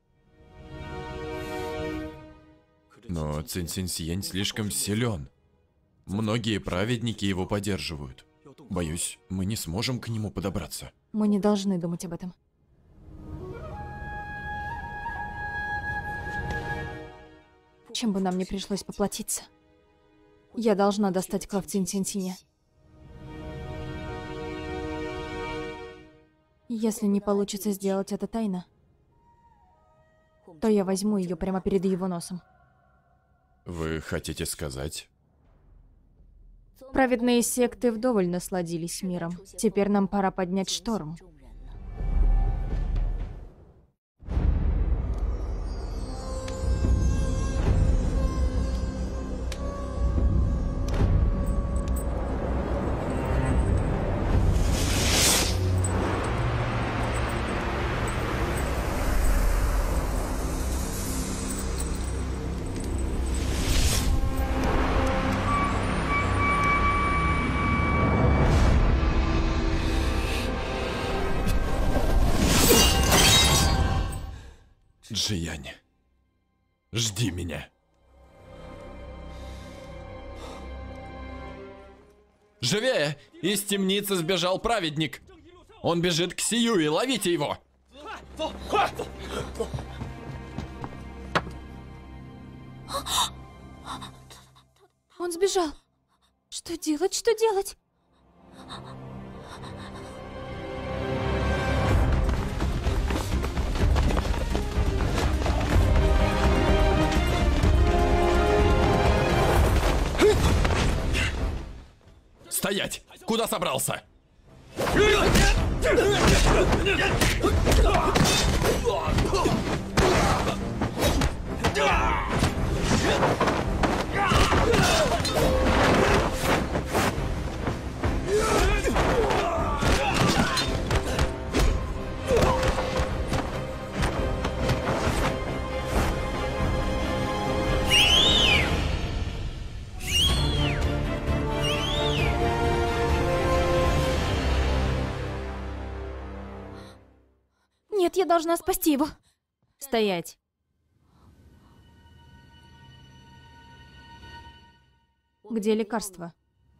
Но Цинь-Синь-Синь слишком силен. Многие праведники его поддерживают. Боюсь, мы не сможем к нему подобраться. Мы не должны думать об этом. Чем бы нам ни пришлось поплатиться, я должна достать кровь Цинь-Синь-Синя. Если не получится сделать это тайно, то я возьму ее прямо перед его носом. Вы хотите сказать? Праведные секты вдоволь насладились миром. Теперь нам пора поднять шторм. Джиянь, жди меня. Живее! Из темницы сбежал праведник. Он бежит к Сиюи, ловите его! Он сбежал. Что делать? Что делать? Стоять! Куда собрался? Нет, я должна спасти его. Стоять. Где лекарство?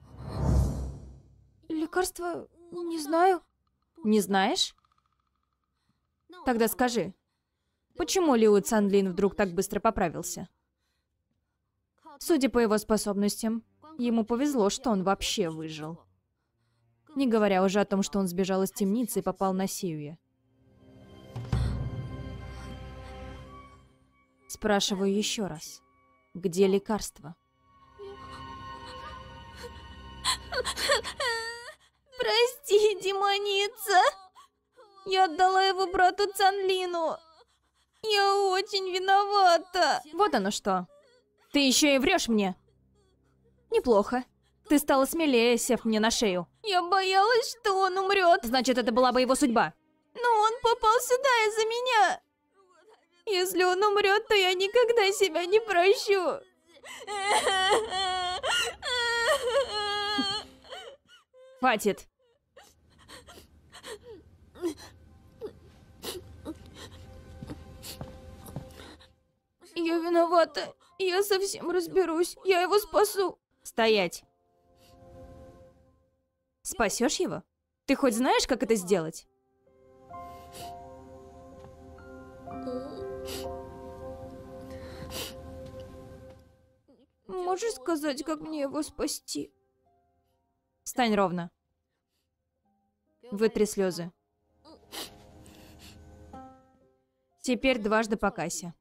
Лекарство? Не знаю. Не знаешь? Тогда скажи, почему Лиу Цанлин вдруг так быстро поправился? Судя по его способностям, ему повезло, что он вообще выжил. Не говоря уже о том, что он сбежал из темницы и попал на Сиюе. Спрашиваю еще раз. Где лекарство? Прости, демоница. Я отдала его брату Цанлину. Я очень виновата. Вот оно что. Ты еще и врешь мне. Неплохо. Ты стала смелее, сев мне на шею. Я боялась, что он умрет. Значит, это была бы его судьба. Но он попал сюда из-за меня. Если он умрет, то я никогда себя не прощу. Хватит. виновата. Я совсем разберусь. Я его спасу. Стоять. Спасешь его? Ты хоть знаешь, как это сделать? Можешь сказать, как мне его спасти? Встань ровно. Вытри слезы. Теперь дважды покайся.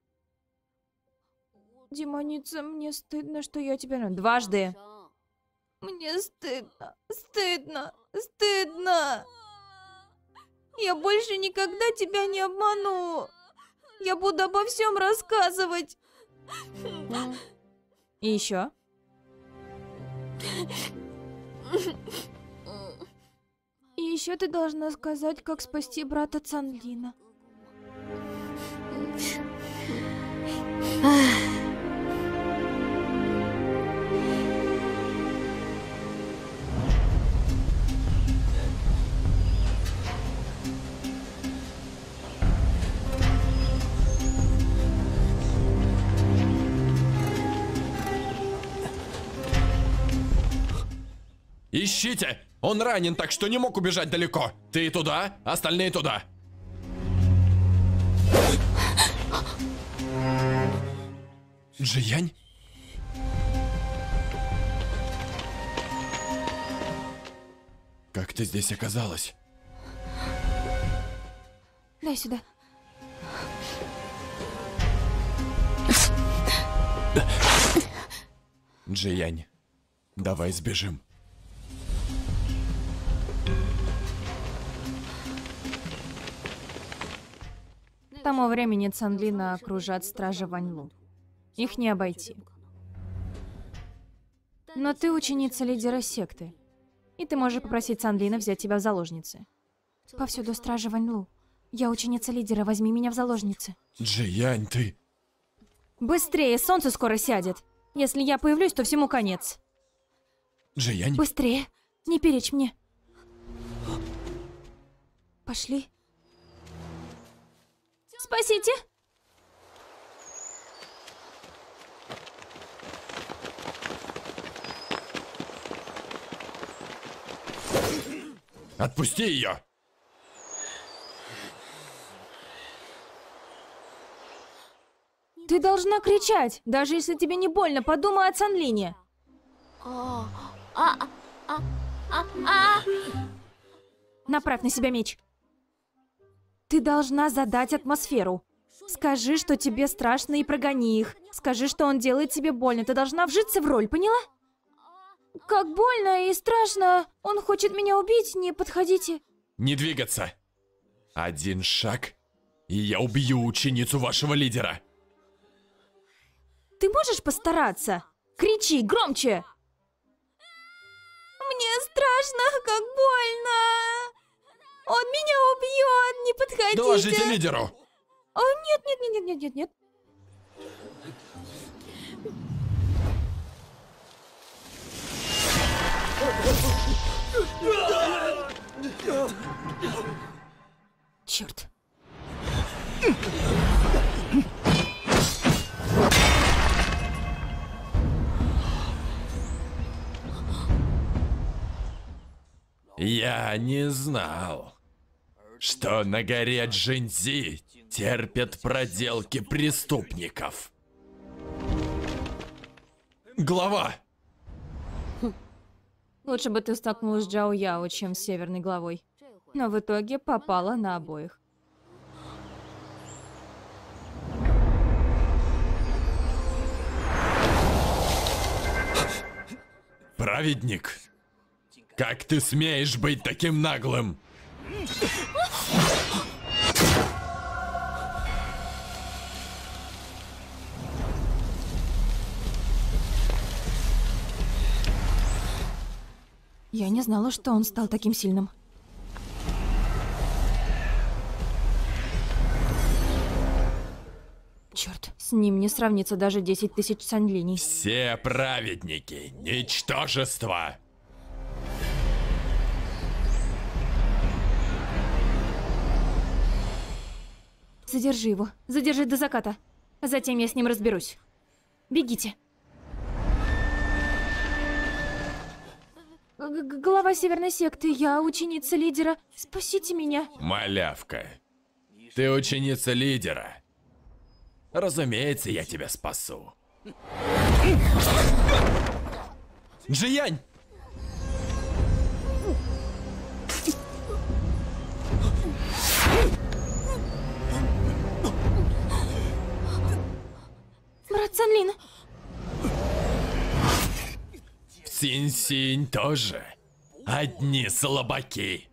Демоница, мне стыдно, что я тебя... Дважды. Мне стыдно, стыдно, стыдно. Я больше никогда тебя не обману. Я буду обо всем рассказывать. И еще. И еще ты должна сказать, как спасти брата Цанлина. Ищите! Он ранен, так что не мог убежать далеко. Ты туда, остальные туда. Джиянь? Как ты здесь оказалась? Дай сюда. Джиянь, давай сбежим. К тому времени Цанлина окружат стражи Ваньлу. Их не обойти. Но ты ученица лидера секты. И ты можешь попросить Цанлина взять тебя в заложницы. Повсюду стражи Ваньлу. Я ученица лидера, возьми меня в заложницы. Джиянь, ты... Быстрее, солнце скоро сядет. Если я появлюсь, то всему конец. Джиянь? Быстрее, не перечь мне. Пошли. Спасите! Отпусти ее! Ты должна кричать, даже если тебе не больно, подумай о Цанлине. Направь на себя меч. Ты должна задать атмосферу. Скажи, что тебе страшно, и прогони их. Скажи, что он делает тебе больно. Ты должна вжиться в роль, поняла? Как больно и страшно. Он хочет меня убить, не подходите. Не двигаться. Один шаг, и я убью ученицу вашего лидера. Ты можешь постараться? Кричи громче! Мне страшно, как больно. Он меня убьет, не подходите. Доложите лидеру. О, нет, нет, нет, нет, нет, нет. Черт. Я не знал, что на горе Джинзи терпят проделки преступников. Глава! Лучше бы ты столкнулась с Джао Яо, чем с северной главой. Но в итоге попала на обоих. Праведник, как ты смеешь быть таким наглым? Я не знала, что он стал таким сильным. Черт, с ним не сравнится даже десять тысяч Цанлиней. Все праведники — ничтожество. Задержи его. Задержи до заката. Затем я с ним разберусь. Бегите. Г- г- Глава Северной секты, я ученица лидера. Спасите меня. Малявка, ты ученица лидера. Разумеется, я тебя спасу. Джиянь! Брат Цанлин. Синь-Синь тоже. Одни слабаки.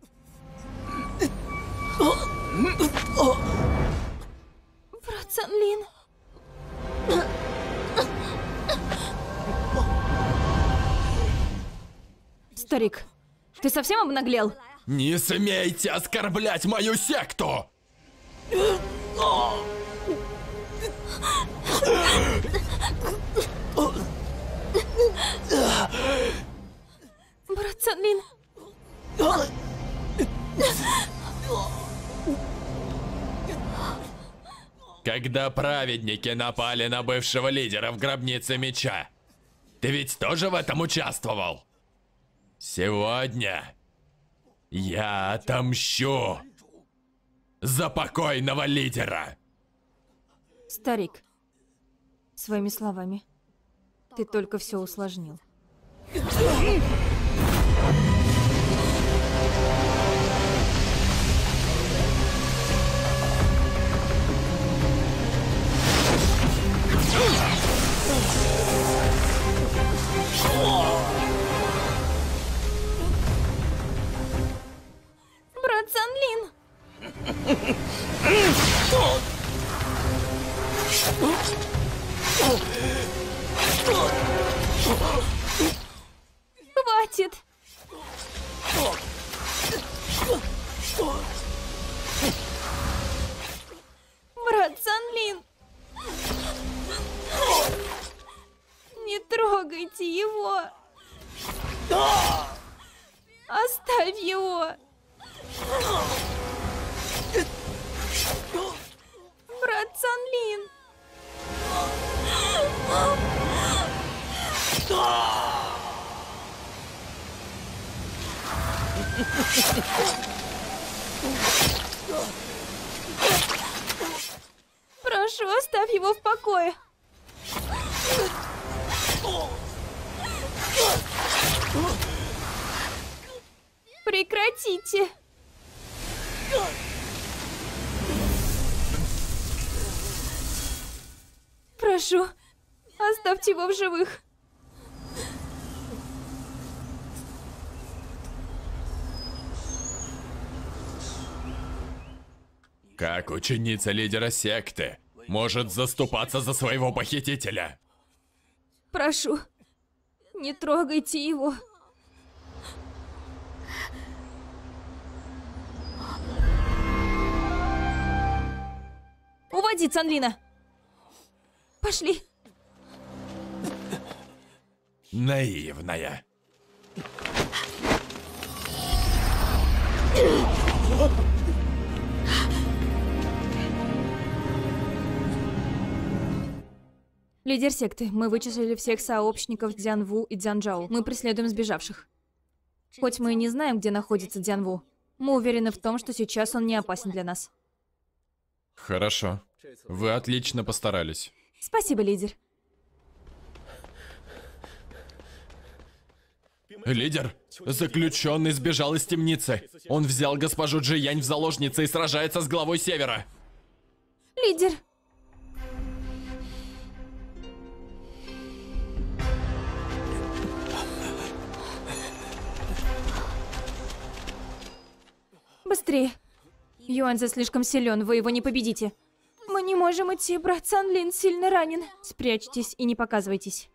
Брат Цанлин. Старик, ты совсем обнаглел? Не смейте оскорблять мою секту! Брат Цанлин. Когда праведники напали на бывшего лидера в гробнице меча, ты ведь тоже в этом участвовал? Сегодня я отомщу за покойного лидера. Старик, своими словами, ты только все усложнил. Брат Цанлин! Хватит! Брат Цанлин! Не трогайте его! Оставь его! Брат Цанлин! Прошу, оставь его в покое. Прекратите. Прошу, оставьте его в живых. Как ученица лидера секты может заступаться за своего похитителя? Прошу, не трогайте его. Уводи Цанлина! Пошли. Наивная. Лидер секты, мы вычислили всех сообщников Дзянву и Дзянжао. Мы преследуем сбежавших. Хоть мы и не знаем, где находится Дзянву, мы уверены в том, что сейчас он не опасен для нас. Хорошо. Вы отлично постарались. Спасибо, лидер. Лидер, заключенный сбежал из темницы. Он взял госпожу Джиянь в заложницы и сражается с главой Севера. Лидер. Быстрее. Юаньзе слишком силен, вы его не победите. Мы не можем идти, брат Цанлин сильно ранен. Спрячьтесь и не показывайтесь.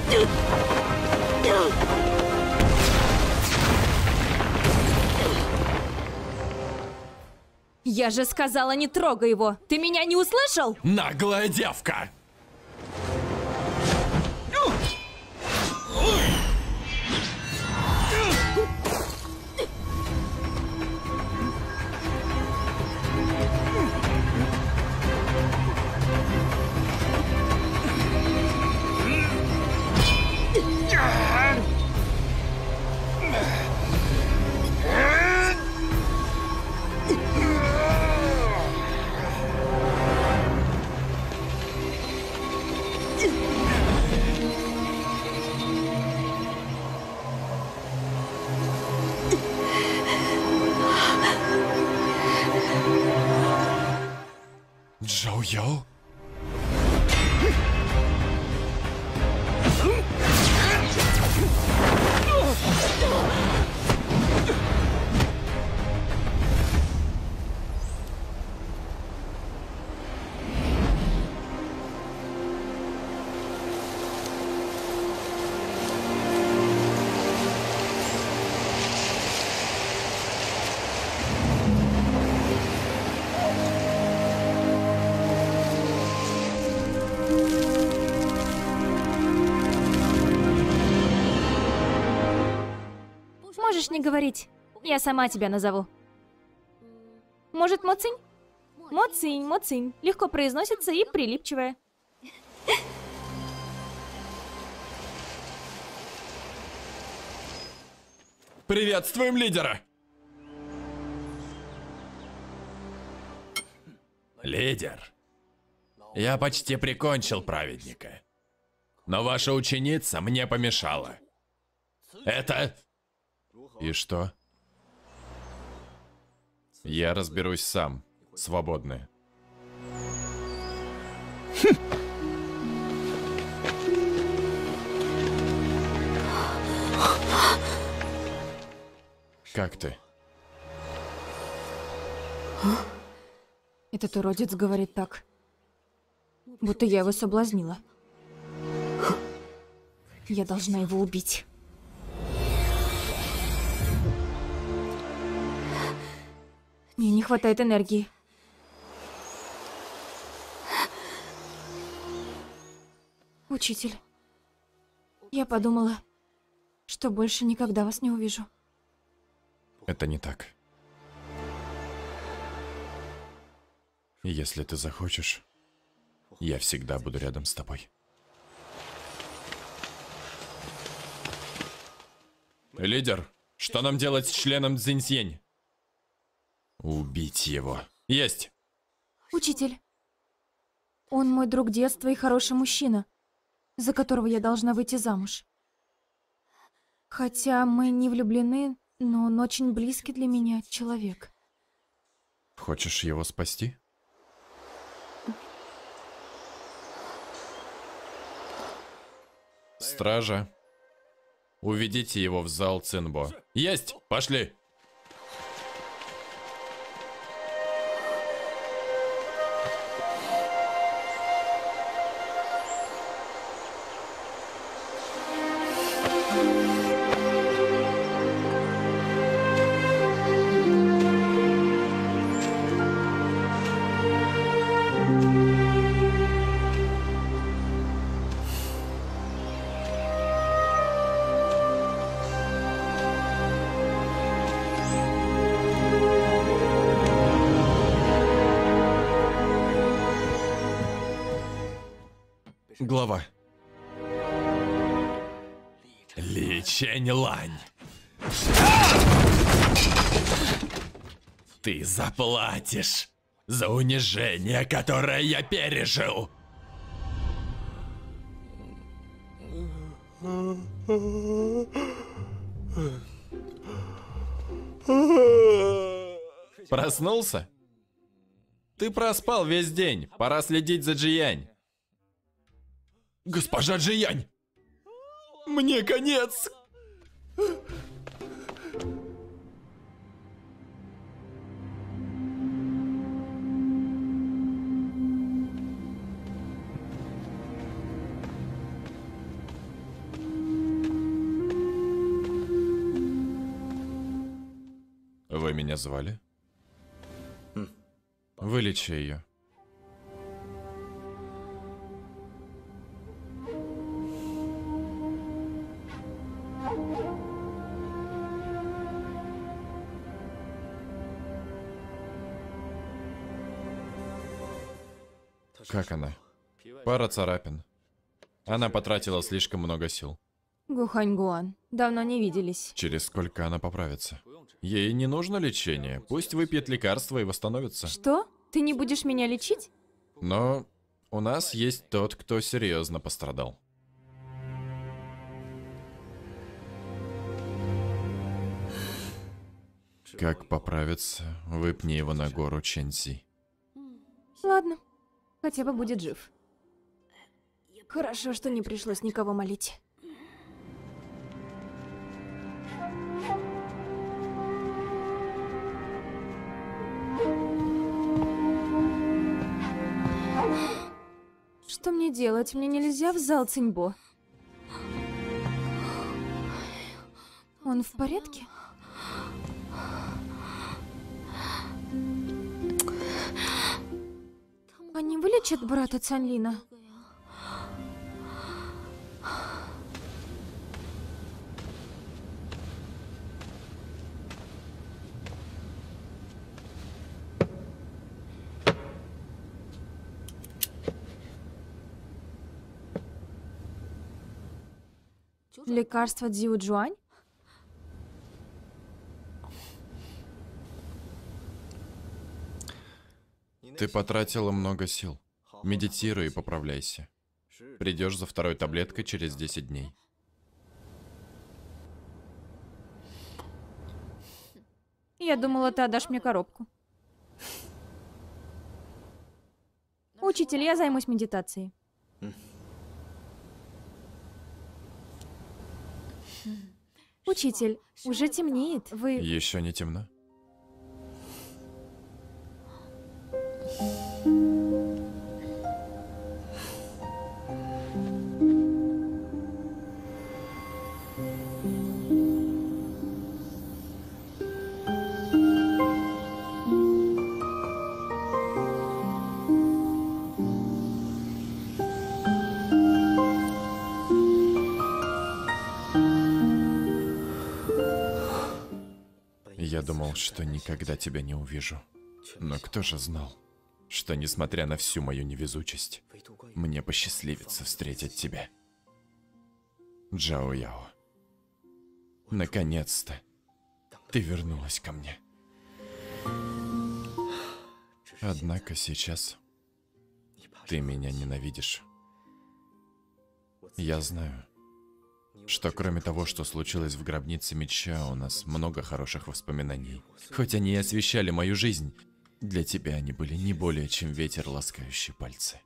Я же сказала, не трогай его! Ты меня не услышал? Наглая девка! Джоу-Йоу? Можешь не говорить. Я сама тебя назову. Может, Моцинь? Моцинь, Моцинь. Легко произносится и прилипчивая. Приветствуем лидера! Лидер, я почти прикончил праведника. Но ваша ученица мне помешала. Это... И что? Я разберусь сам. Свободны. Как ты? Этот уродец говорит так, будто я его соблазнила. Я должна его убить. Мне не хватает энергии. Учитель, я подумала, что больше никогда вас не увижу. Это не так. Если ты захочешь, я всегда буду рядом с тобой. Лидер, что нам делать с членом Цзиньсень? Убить его. Есть! Учитель, он мой друг детства и хороший мужчина, за которого я должна выйти замуж. Хотя мы не влюблены, но он очень близкий для меня человек. Хочешь его спасти? Стража, уведите его в зал Цинбо. Есть! Пошли! Глава. Ли Чэнь-Лань. Ты заплатишь за унижение, которое я пережил. Проснулся? Ты проспал весь день. Пора следить за Джиянь. Госпожа Джиянь! Мне конец! меня звали? Вылечи ее. Как она? Пара царапин. Она потратила слишком много сил. Гуханьгуан, давно не виделись. Через сколько она поправится? Ей не нужно лечение. Пусть выпьет лекарство и восстановится. Что? Ты не будешь меня лечить? Но у нас есть тот, кто серьезно пострадал. Как поправиться, выпни его на гору Чэньси. Ладно, хотя бы будет жив. Хорошо, что не пришлось никого молить. Что мне делать? Мне нельзя в зал Циньбо. Он в порядке? Они вылечат брата Цанлина? Лекарство Дзюджуань? Ты потратила много сил. Медитируй и поправляйся. Придешь за второй таблеткой через десять дней. Я думала, ты отдашь мне коробку. Учитель, я займусь медитацией. Учитель, уже темнеет. Вы... Еще не темно? Я думал, что никогда тебя не увижу. Но кто же знал, что, несмотря на всю мою невезучесть, мне посчастливится встретить тебя. Джао Яо. Наконец-то ты вернулась ко мне. Однако сейчас ты меня ненавидишь. Я знаю, что кроме того, что случилось в гробнице меча, у нас много хороших воспоминаний. Хоть они и освещали мою жизнь, для тебя они были не более, чем ветер, ласкающий пальцы.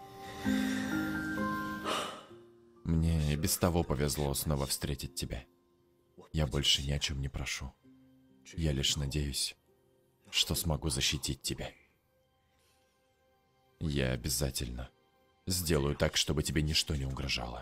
Мне и без того повезло снова встретить тебя. Я больше ни о чем не прошу. Я лишь надеюсь, что смогу защитить тебя. Я обязательно сделаю так, чтобы тебе ничто не угрожало.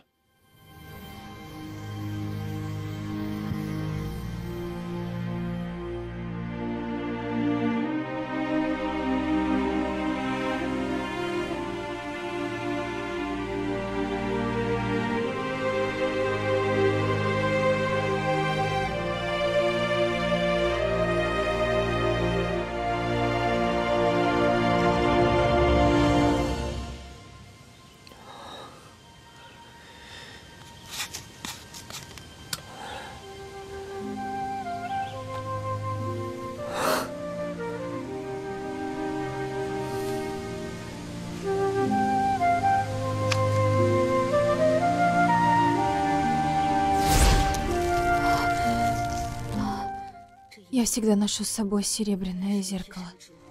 Я всегда ношу с собой серебряное зеркало.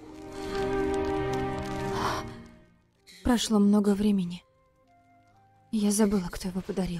Прошло много времени. Я забыла, кто его подарил.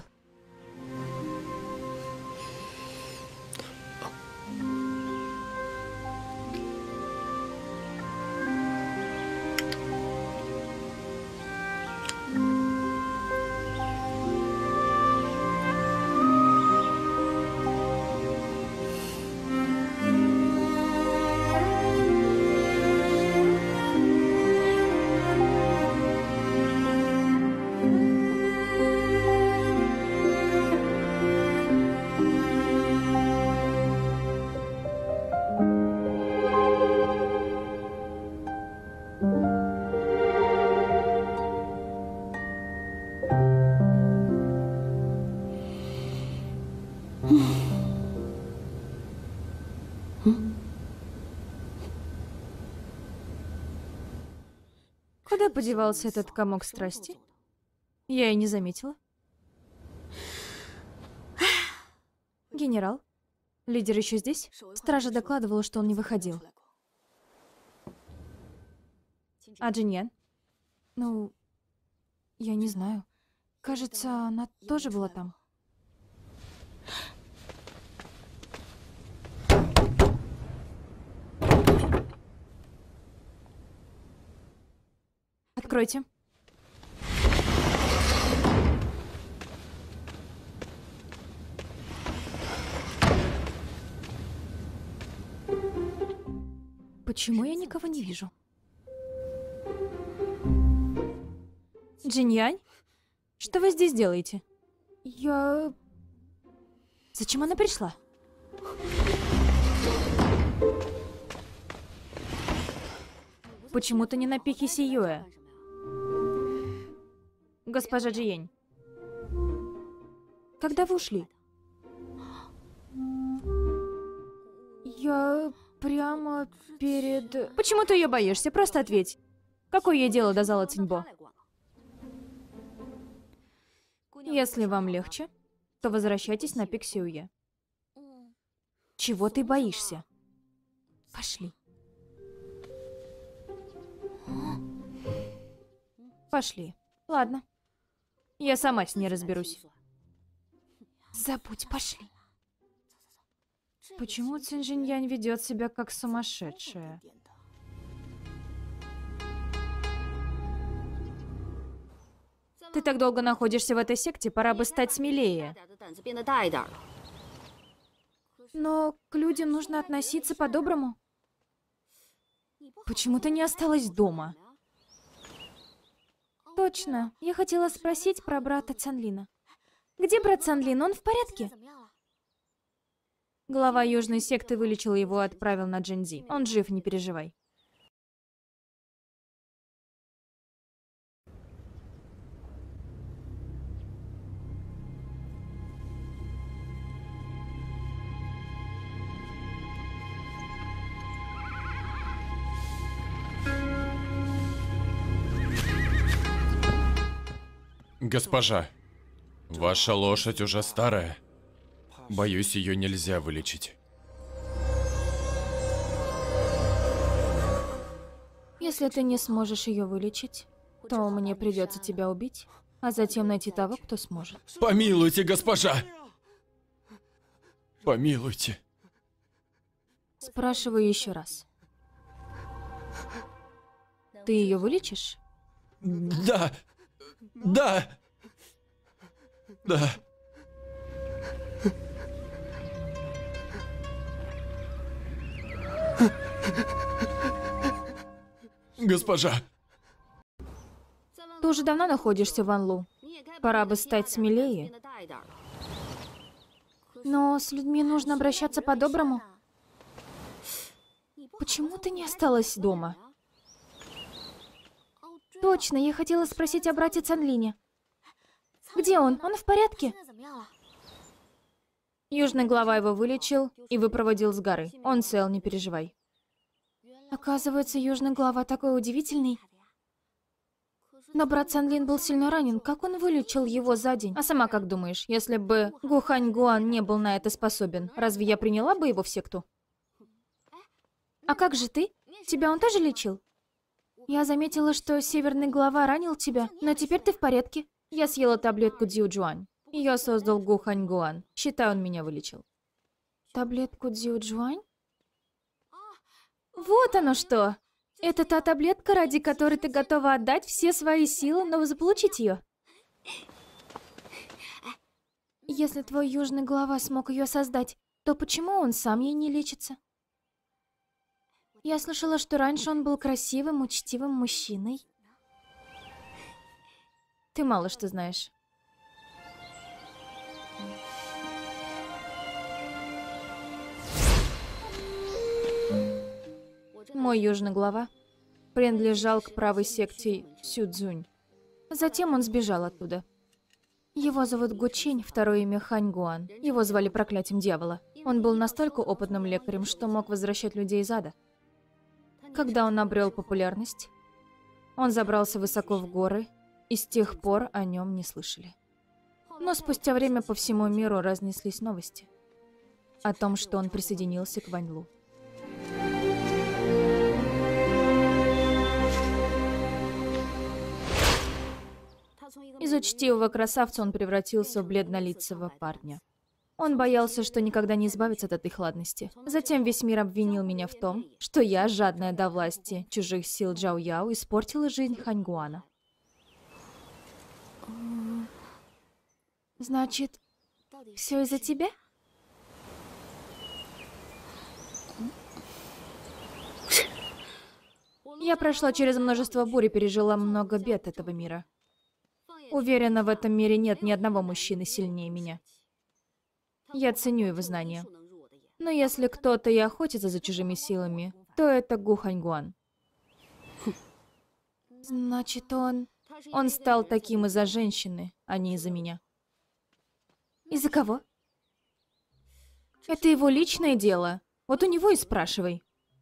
Куда подевался этот комок страсти? Я и не заметила. Генерал? Лидер еще здесь? Стража докладывала, что он не выходил. А Джиньян? Ну, я не знаю. Кажется, она тоже была там. Откройте. Почему я никого не вижу? Джиньянь? Что вы здесь делаете? Я... Зачем она пришла? Почему ты не на пике Сиюэ? Госпожа Джиянь. Когда вы ушли? Я прямо перед... Почему ты ее боишься? Просто ответь. Какое ей дело до зала Циньбо? Если вам легче, то возвращайтесь на пик Сиюэ. Чего ты боишься? Пошли. Пошли. Ладно. Я сама с ней разберусь. Забудь, пошли. Почему Цинь Жиньянь ведет себя как сумасшедшая? Ты так долго находишься в этой секте, пора бы стать смелее. Но к людям нужно относиться по-доброму. Почему ты не осталась дома? Точно. Я хотела спросить про брата Цанлина. Где брат Цанлин? Он в порядке? Глава южной секты вылечил его и отправил на Джэньзи. Он жив, не переживай. Госпожа, ваша лошадь уже старая. Боюсь, ее нельзя вылечить. Если ты не сможешь ее вылечить, то мне придется тебя убить, а затем найти того, кто сможет. Помилуйте, госпожа! Помилуйте. Спрашиваю еще раз. Ты ее вылечишь? Да! Да! Да! Госпожа! Ты уже давно находишься в Анлу. Пора бы стать смелее. Но с людьми нужно обращаться по-доброму. Почему ты не осталась дома? Точно, я хотела спросить о брате Цанлине. Где он? Он в порядке? Южный глава его вылечил и выпроводил с горы. Он цел, не переживай. Оказывается, южный глава такой удивительный. Но брат Цанлин был сильно ранен. Как он вылечил его за день? А сама как думаешь, если бы Гухань Гуан не был на это способен, разве я приняла бы его в секту? А как же ты? Тебя он тоже лечил? Я заметила, что северный глава ранил тебя, но теперь ты в порядке. Я съела таблетку Дзюджуань. Ее создал Гухань Гуан. Считай, он меня вылечил. Таблетку Дзюджуань? Вот оно что! Это та таблетка, ради которой ты готова отдать все свои силы, но заполучить ее. Если твой южный глава смог ее создать, то почему он сам ей не лечится? Я слышала, что раньше он был красивым, учтивым мужчиной. Ты мало что знаешь. Мой южный глава принадлежал к правой секте Сюцзунь. Затем он сбежал оттуда. Его зовут Гучень, второе имя Ханьгуан. Его звали проклятием дьявола. Он был настолько опытным лекарем, что мог возвращать людей из ада. Когда он обрел популярность, он забрался высоко в горы, и с тех пор о нем не слышали. Но спустя время по всему миру разнеслись новости о том, что он присоединился к Ваньлу. Из учтивого красавца он превратился в бледнолицего парня. Он боялся, что никогда не избавится от этой хладности. Затем весь мир обвинил меня в том, что я, жадная до власти чужих сил Джао Яо, испортила жизнь Ханьгуана. Значит, все из-за тебя? Я прошла через множество бурь и пережила много бед этого мира. Уверена, в этом мире нет ни одного мужчины сильнее меня. Я ценю его знания. Но если кто-то и охотится за чужими силами, то это Гу Ханьгуан. Значит, он... Он стал таким из-за женщины, а не из-за меня. Из-за кого? Это его личное дело. Вот у него и спрашивай.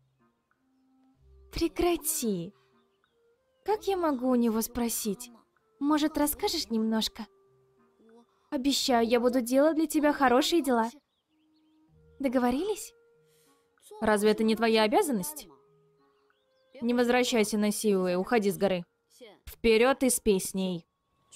Прекрати. Как я могу у него спросить? Может, расскажешь немножко? Обещаю, я буду делать для тебя хорошие дела. Договорились? Разве это не твоя обязанность? Не возвращайся на Сиуэ, уходи с горы. Вперед и с песней.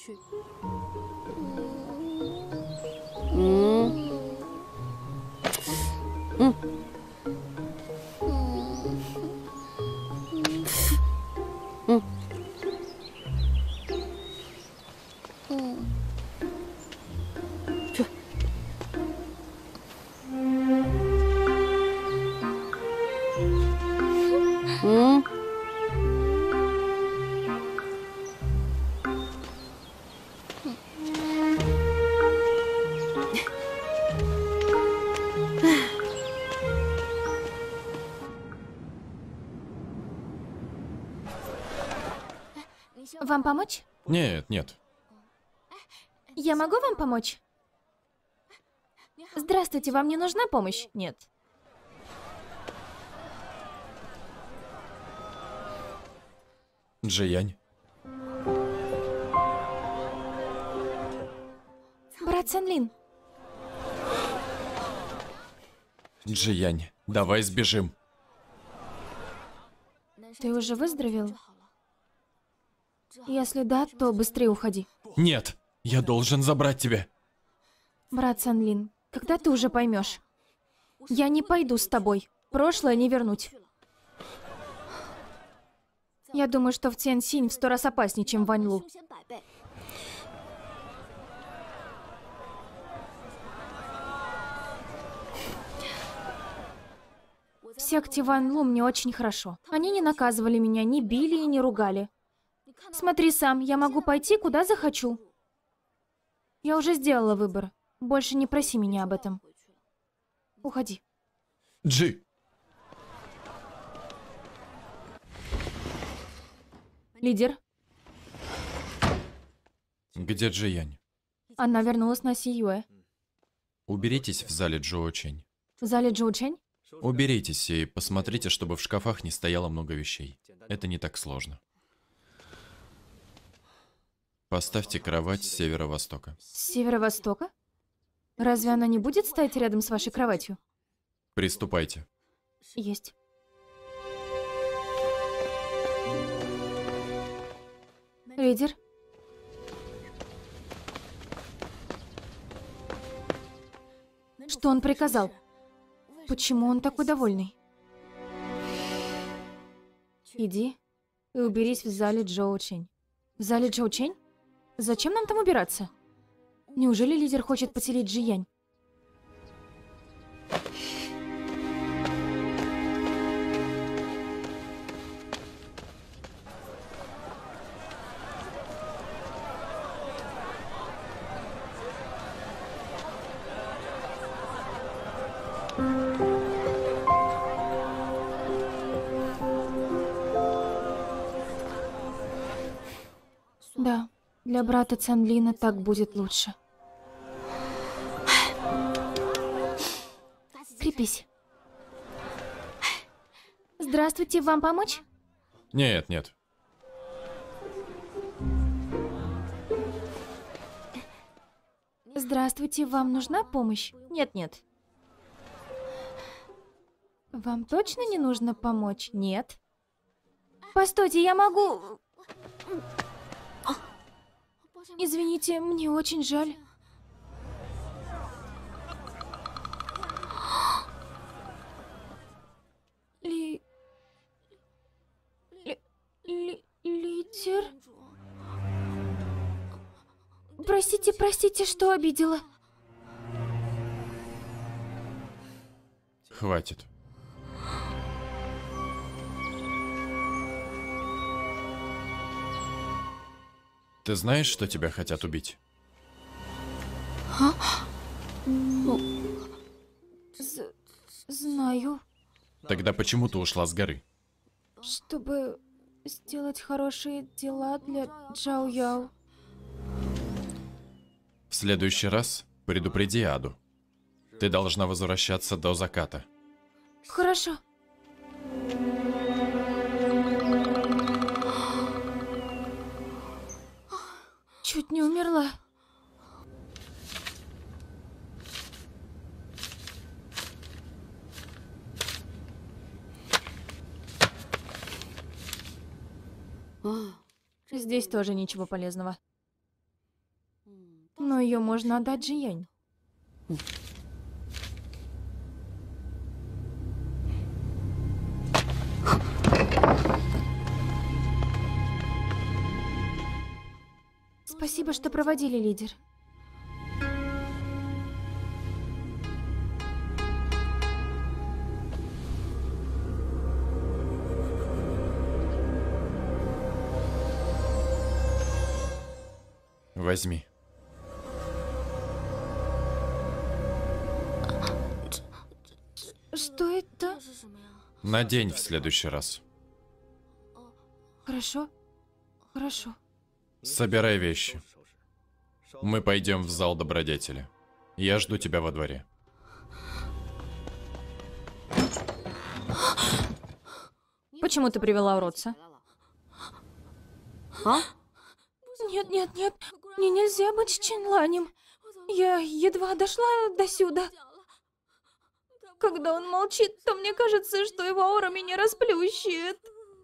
Вам помочь? Нет, нет. Я могу вам помочь? Здравствуйте, вам не нужна помощь? Нет. Джиянь. Брат Цанлин. Джиянь, давай сбежим. Ты уже выздоровел? Если да, то быстрее уходи. Нет, я должен забрать тебя. Брат Цанлин, когда ты уже поймешь? Я не пойду с тобой. Прошлое не вернуть. Я думаю, что в Цянсинь в сто раз опаснее, чем в Ваньлу. В секте Ваньлу мне очень хорошо. Они не наказывали меня, не били и не ругали. Смотри сам, я могу пойти, куда захочу. Я уже сделала выбор. Больше не проси меня об этом. Уходи. Джи. Лидер. Где Джиянь? Она вернулась на Сиюэ. Уберитесь в зале Джоучень. В зале Джоучень? Уберитесь и посмотрите, чтобы в шкафах не стояло много вещей. Это не так сложно. Поставьте кровать с северо-востока. С северо-востока? Разве она не будет стоять рядом с вашей кроватью? Приступайте. Есть. Лидер? Что он приказал? Почему он такой довольный? Иди и уберись в зале Джоучень. В зале Джоучень? Зачем нам там убираться? Неужели лидер хочет потерять Джиянь? Для брата Цанлина так будет лучше. Крепись. Здравствуйте, вам помочь? Нет, нет. Здравствуйте, вам нужна помощь? Нет-нет. Вам точно не нужно помочь? Нет. Постойте, я могу... Извините, мне очень жаль. Ли... Ли... Ли... Лидер... Простите, простите, что обидела. Хватит. Ты знаешь, что тебя хотят убить? З- знаю. Тогда почему ты ушла с горы? Чтобы сделать хорошие дела для Джао Яо. В следующий раз предупреди Аду. Ты должна возвращаться до заката. Хорошо. Чуть не умерла. Здесь тоже ничего полезного. Но ее можно отдать Джиянь. Спасибо, что проводили, лидер. Возьми. Что это? Надень в следующий раз. Хорошо. Хорошо. Собирай вещи. Мы пойдем в зал добродетели. Я жду тебя во дворе. Почему ты привела уродца? А? Нет, нет, нет. Мне нельзя быть с Чинланем. Я едва дошла до сюда. Когда он молчит, то мне кажется, что его аура меня расплющит.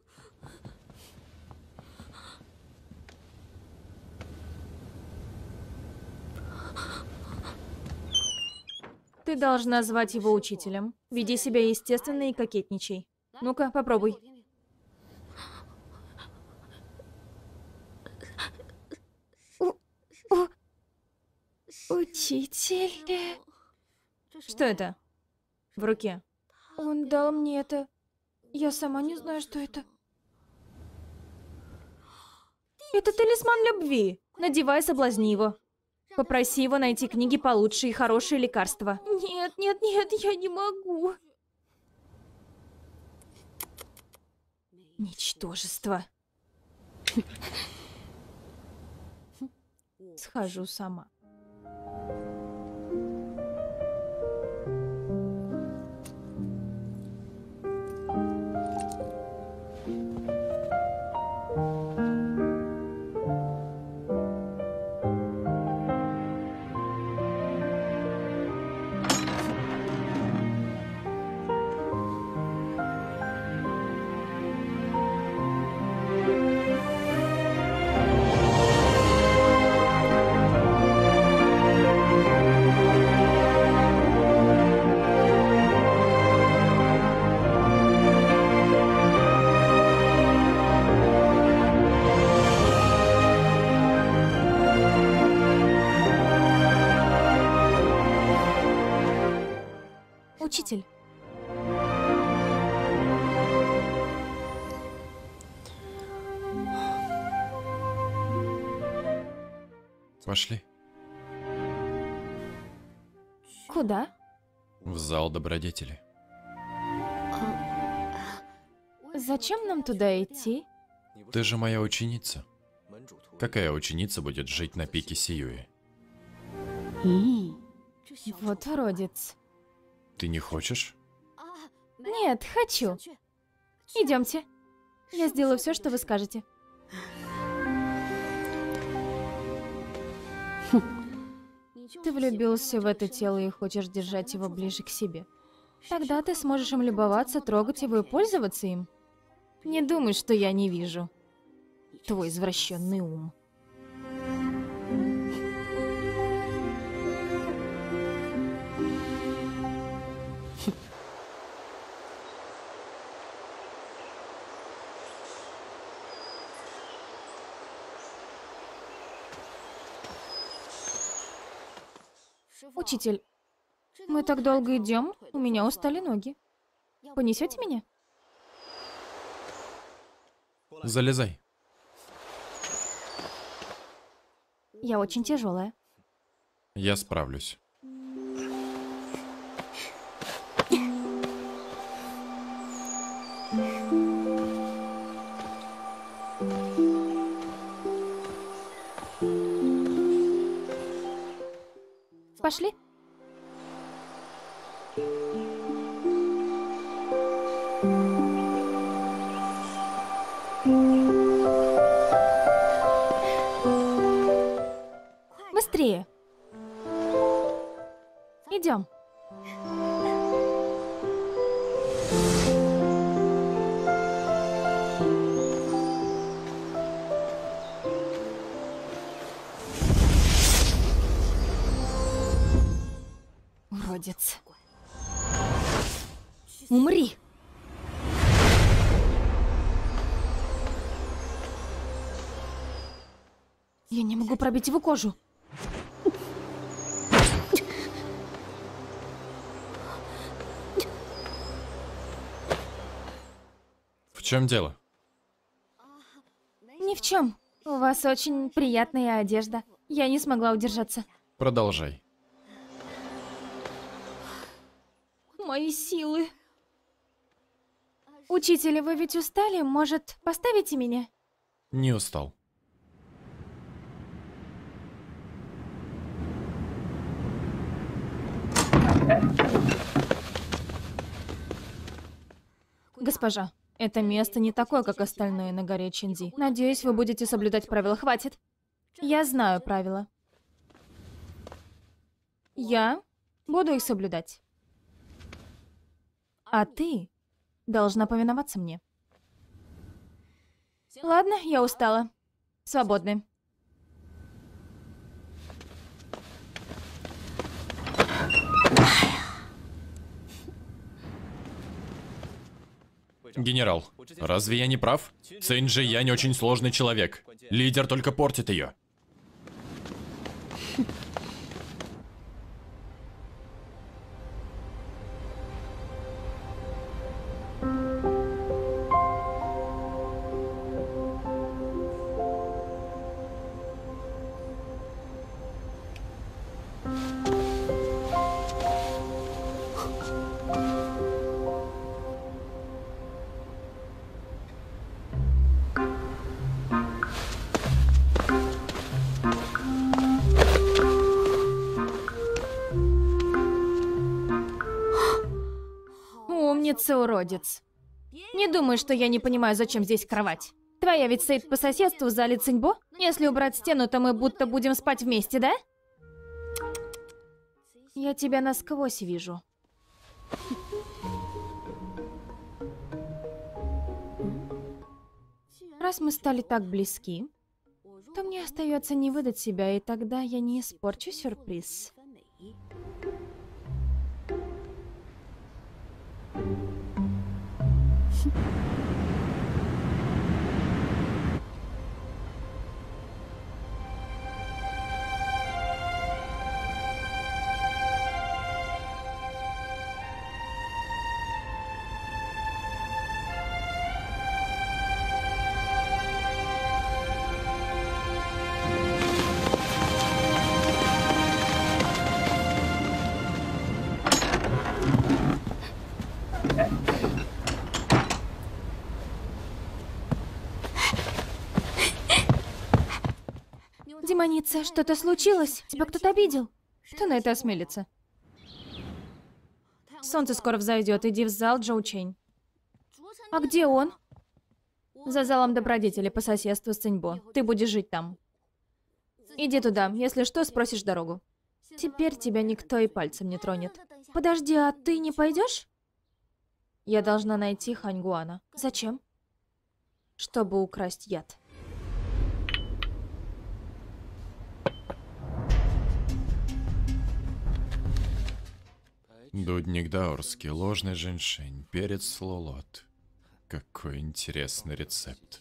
Ты должна звать его учителем. Веди себя естественно и кокетничай. Ну-ка, попробуй. У... У... Учитель... Что это? В руке. Он дал мне это. Я сама не знаю, что это. Это талисман любви. Надевай, соблазни его. Попроси его найти книги получше и хорошие лекарства. Нет, нет, нет, я не могу. Ничтожество. Схожу сама. Учитель. Пошли. Куда? В зал добродетели. Зачем нам туда идти? Ты же моя ученица. Какая ученица будет жить на пике Сиюи? Вот уродец. Ты не хочешь? Нет, хочу. Идемте. Я сделаю все, что вы скажете. Ты влюбился в это тело и хочешь держать его ближе к себе. Тогда ты сможешь им любоваться, трогать его и пользоваться им. Не думай, что я не вижу. Твой извращенный ум. Учитель, мы так долго идем, у меня устали ноги. Понесете меня? Залезай. Я очень тяжелая. Я справлюсь. Пошли. Быстрее. Идем. Уродец. Умри. Я не могу пробить его кожу. В чем дело? Ни в чем. У вас очень приятная одежда. Я не смогла удержаться. Продолжай. Мои силы. Учитель, вы ведь устали? Может, поставите меня? Не устал. Госпожа, это место не такое, как остальное на горе Чинзи. Надеюсь, вы будете соблюдать правила. Хватит. Я знаю правила. Я буду их соблюдать. А ты должна повиноваться мне. Ладно, я устала. Свободны. Генерал, разве я не прав? Цинь Янь очень сложный человек. Лидер только портит ее. Умница, уродец. Не думай, что я не понимаю, зачем здесь кровать. Твоя ведь стоит по соседству в зале Циньбо? Если убрать стену, то мы будто будем спать вместе, да? Я тебя насквозь вижу. Раз мы стали так близки, то мне остается не выдать себя, и тогда я не испорчу сюрприз. Демоница, что-то случилось? Тебя кто-то обидел? Кто на это осмелится? Солнце скоро взойдет, иди в зал Джоучень. А где он? За залом добродетели по соседству с Циньбо. Ты будешь жить там. Иди туда, если что, спросишь дорогу. Теперь тебя никто и пальцем не тронет. Подожди, а ты не пойдешь? Я должна найти Ханьгуана. Зачем? Чтобы украсть яд. Дудник даурский, ложный женьшень, перец лолот. Какой интересный рецепт.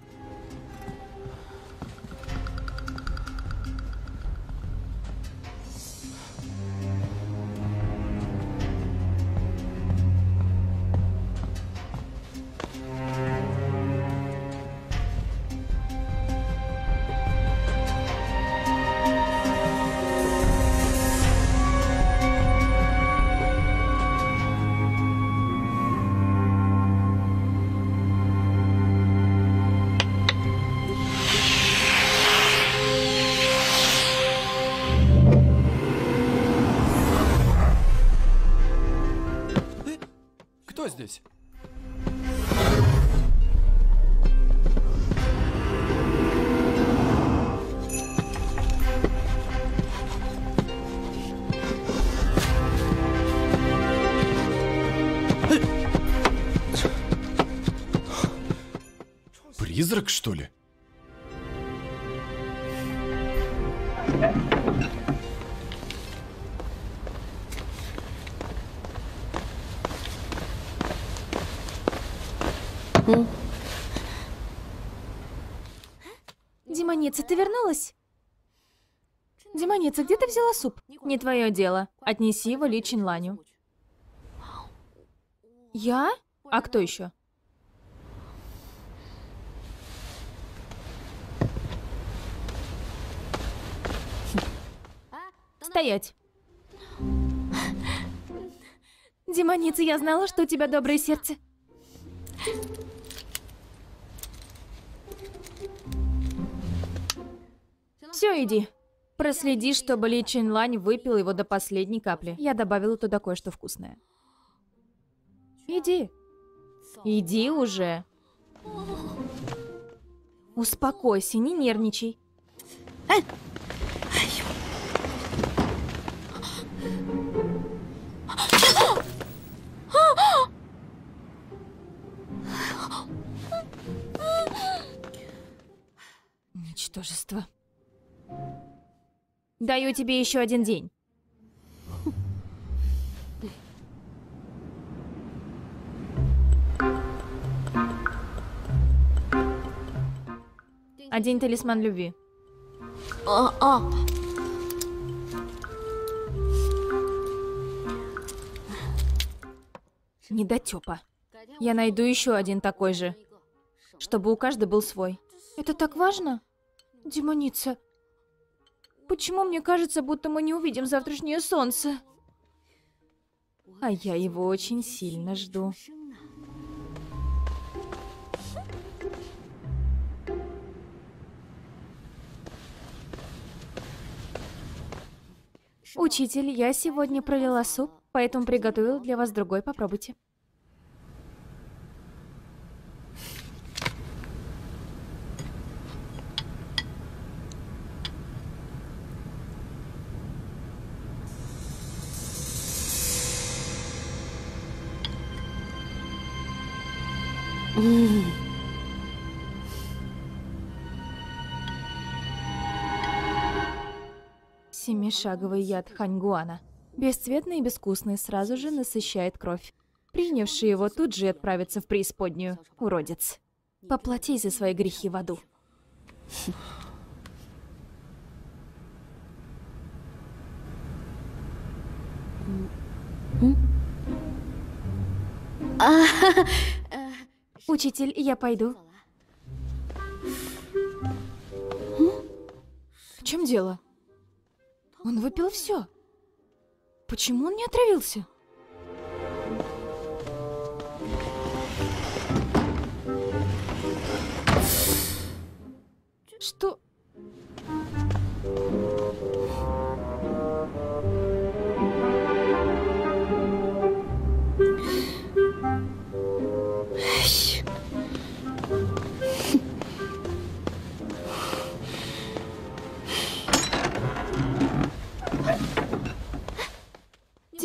Кто здесь? Призрак, что ли? Демоница, ты вернулась? Демоница, где ты взяла суп? Не твое дело. Отнеси его Ли Чинланю. Я? А кто еще? Стоять. Демоница, я знала, что у тебя доброе сердце. Все, иди. Проследи, чтобы Ли Чинлань выпил его до последней капли. Я добавила туда кое-что вкусное. Иди. Иди уже. Успокойся, не нервничай. Ничтожество. Даю тебе еще один день. Одень талисман любви. А, а. Недотёпа. Я найду еще один такой же, чтобы у каждого был свой. Это так важно? Демоница, почему мне кажется, будто мы не увидим завтрашнее солнце? А я его очень сильно жду. Учитель, я сегодня пролила суп, поэтому приготовила для вас другой, попробуйте. Семишаговый яд Ханьгуана. Бесцветный и безвкусный, сразу же насыщает кровь. Принявший его тут же отправится в преисподнюю. Уродец. Поплати за свои грехи в аду. Учитель, я пойду. В чем дело? Он выпил все. Почему он не отравился? Что?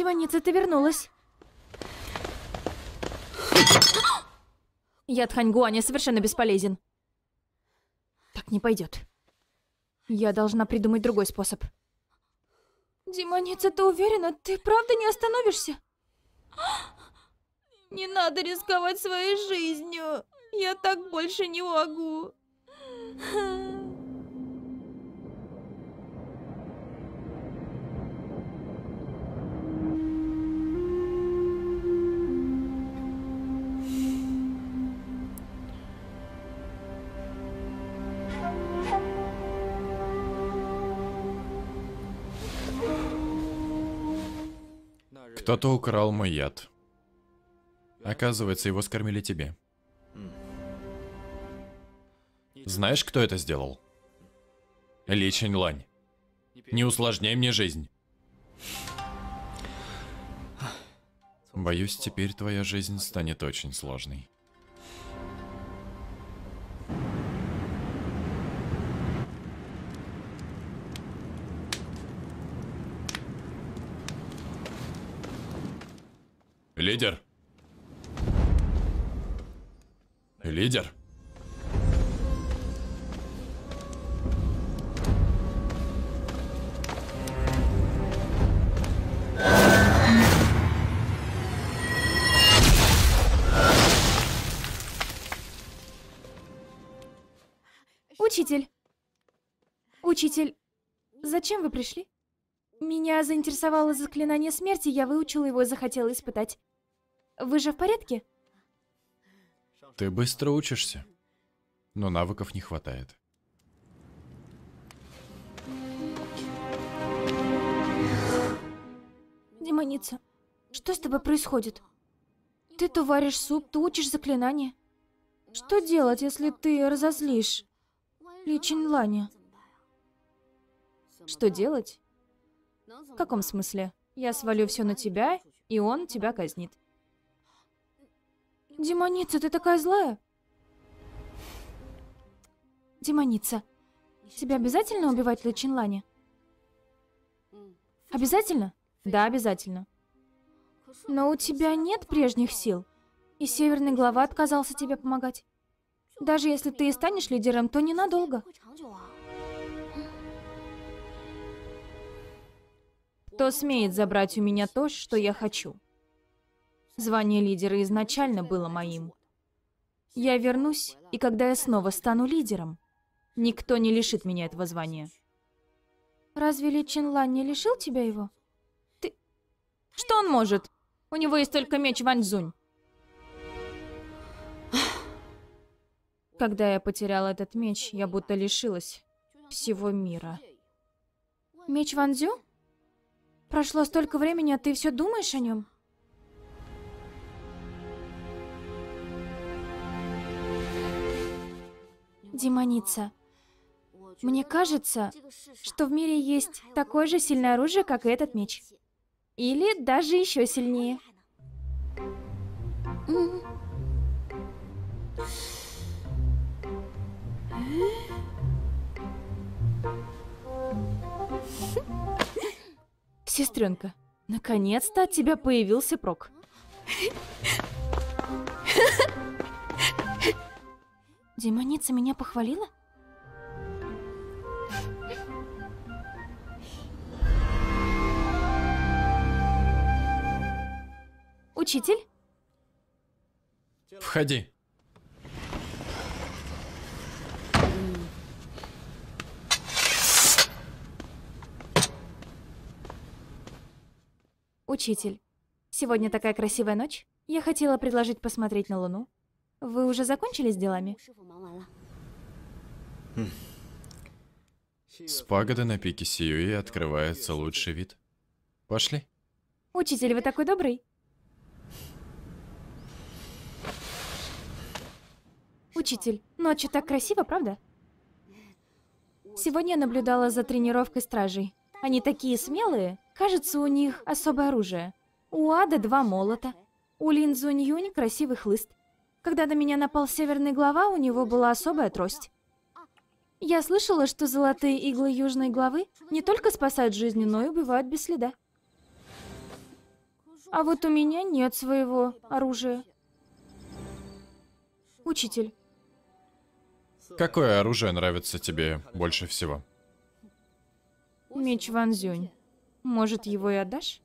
Демоница, ты вернулась. Яд Ханьгуаня совершенно бесполезен. Так не пойдет. Я должна придумать другой способ. Демоница, ты уверена? Ты правда не остановишься? Не надо рисковать своей жизнью. Я так больше не могу. Кто-то украл мой яд. Оказывается, его скормили тебе. Знаешь, кто это сделал? Ли Чиньлань. Не усложняй мне жизнь. Боюсь, теперь твоя жизнь станет очень сложной. Лидер. Лидер. Учитель. Учитель, зачем вы пришли? Меня заинтересовало заклинание смерти, я выучила его и захотела испытать. Вы же в порядке? Ты быстро учишься, но навыков не хватает. Демоница, что с тобой происходит? Ты то варишь суп, то учишь заклинание. Что делать, если ты разозлишь Ли Чиньланя? Что делать? В каком смысле? Я свалю все на тебя, и он тебя казнит. Демоница, ты такая злая. Демоница, тебе обязательно убивать Ли Чиньланя? Обязательно? Да, обязательно. Но у тебя нет прежних сил, и Северный Глава отказался тебе помогать. Даже если ты и станешь лидером, то ненадолго. Кто смеет забрать у меня то, что я хочу? Звание лидера изначально было моим. Я вернусь, и когда я снова стану лидером, никто не лишит меня этого звания. Разве Ли Чиньлань не лишил тебя его? Ты... Что он может? У него есть только меч Ваньцзунь. Когда я потеряла этот меч, я будто лишилась всего мира. Меч Ваньцзю? Прошло столько времени, а ты все думаешь о нем? Демоница, мне кажется, что в мире есть такое же сильное оружие, как и этот меч. Или даже еще сильнее. Сестренка, наконец-то от тебя появился прок. Демоница меня похвалила? Учитель? Входи. Учитель, сегодня такая красивая ночь. Я хотела предложить посмотреть на Луну. Вы уже закончили с делами? С пагоды на пике Сиюи открывается лучший вид. Пошли. Учитель, вы такой добрый. Учитель, ночью так красиво, правда? Сегодня я наблюдала за тренировкой стражей. Они такие смелые. Кажется, у них особое оружие. У Ада два молота. У Лин Цзунь Юнь красивый хлыст. Когда на меня напал Северный Глава, у него была особая трость. Я слышала, что золотые иглы Южной Главы не только спасают жизни, но и убивают без следа. А вот у меня нет своего оружия. Учитель, Какое оружие нравится тебе больше всего? меч Ван Зюнь. Может, его и отдашь?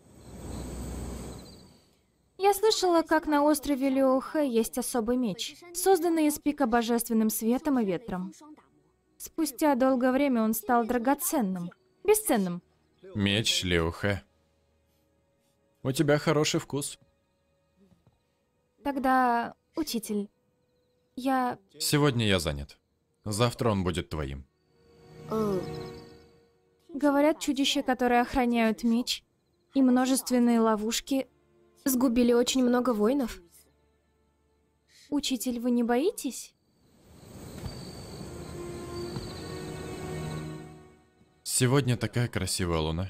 Я слышала, как на острове Лиухэ есть особый меч, созданный из пика божественным светом и ветром. Спустя долгое время он стал драгоценным, бесценным. Меч Лиухэ. У тебя хороший вкус. Тогда, учитель, я... Сегодня я занят. Завтра он будет твоим. Говорят, чудища, которые охраняют меч, и множественные ловушки сгубили очень много воинов. Учитель, вы не боитесь? Сегодня такая красивая луна.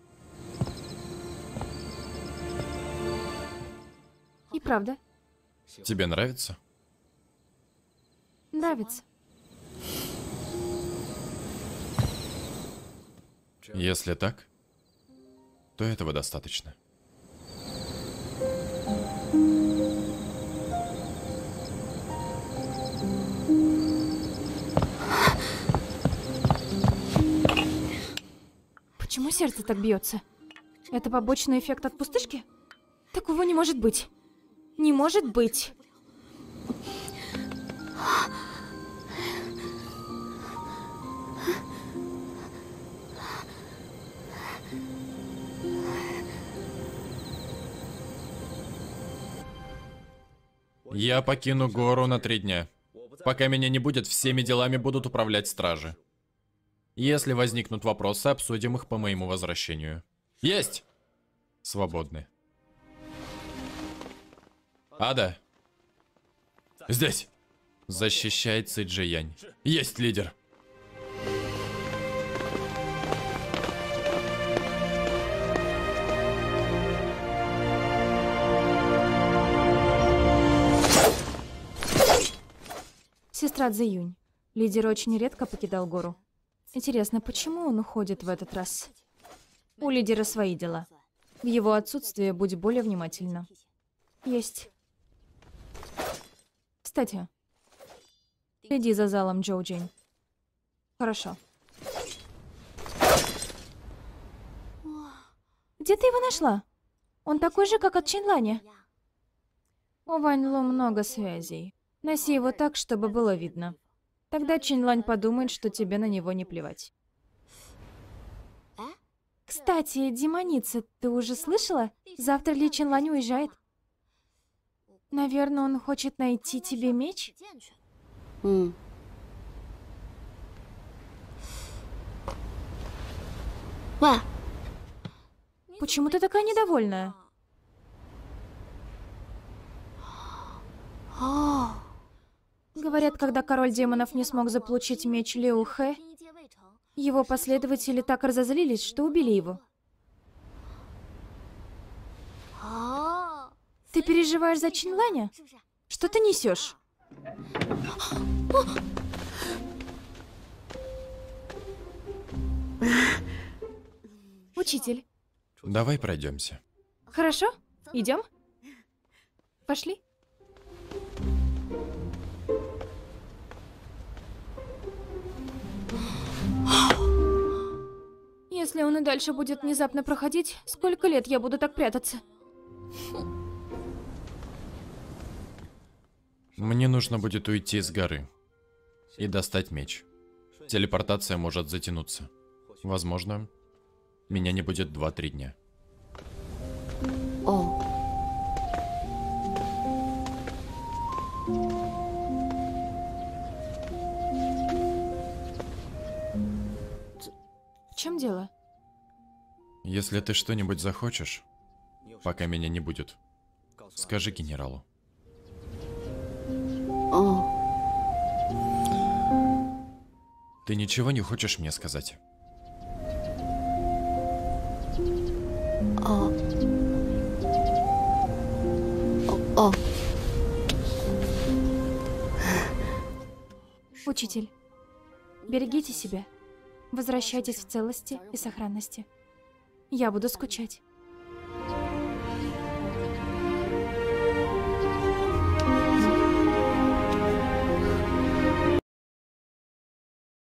И правда, Тебе нравится? нравится. Если так, то этого достаточно. Почему сердце так бьется? Это побочный эффект от пустышки? Такого не может быть. Не может быть. Я покину гору на три дня. Пока меня не будет, всеми делами будут управлять стражи. Если возникнут вопросы, обсудим их по моему возвращению. Есть! Свободны. Ада. Здесь. Защищай Цзи Янь. Есть, лидер. Сестра Цзэюнь. Лидер очень редко покидал гору. Интересно, почему он уходит в этот раз? У лидера свои дела. В его отсутствие будь более внимательна. Есть. Кстати, следи за залом Джоу Джень. Хорошо. Где ты его нашла? Он такой же, как от Чинланя. У Вань Лу много связей. Носи его так, чтобы было видно. Тогда Чинлань подумает, что тебе на него не плевать. Кстати, демоница, ты уже слышала? Завтра Ли Чинлань уезжает. Наверное, он хочет найти тебе меч? 응. 와. Почему ты такая недовольная? Говорят, когда король демонов не смог заполучить меч Лиухэ, его последователи так разозлились, что убили его. Ты переживаешь за Чинланя? Что ты несешь? Учитель. Давай пройдемся. Хорошо? Идем? Пошли. Если он и дальше будет внезапно проходить, сколько лет я буду так прятаться? Мне нужно будет уйти с горы и достать меч. Телепортация может затянуться. Возможно, меня не будет два-три дня. 어. В чем дело? Если ты что-нибудь захочешь, пока меня не будет, скажи генералу. 어. Ты ничего не хочешь мне сказать? 어. 어. 어. Учитель, берегите себя. Возвращайтесь в целости и сохранности. Я буду скучать.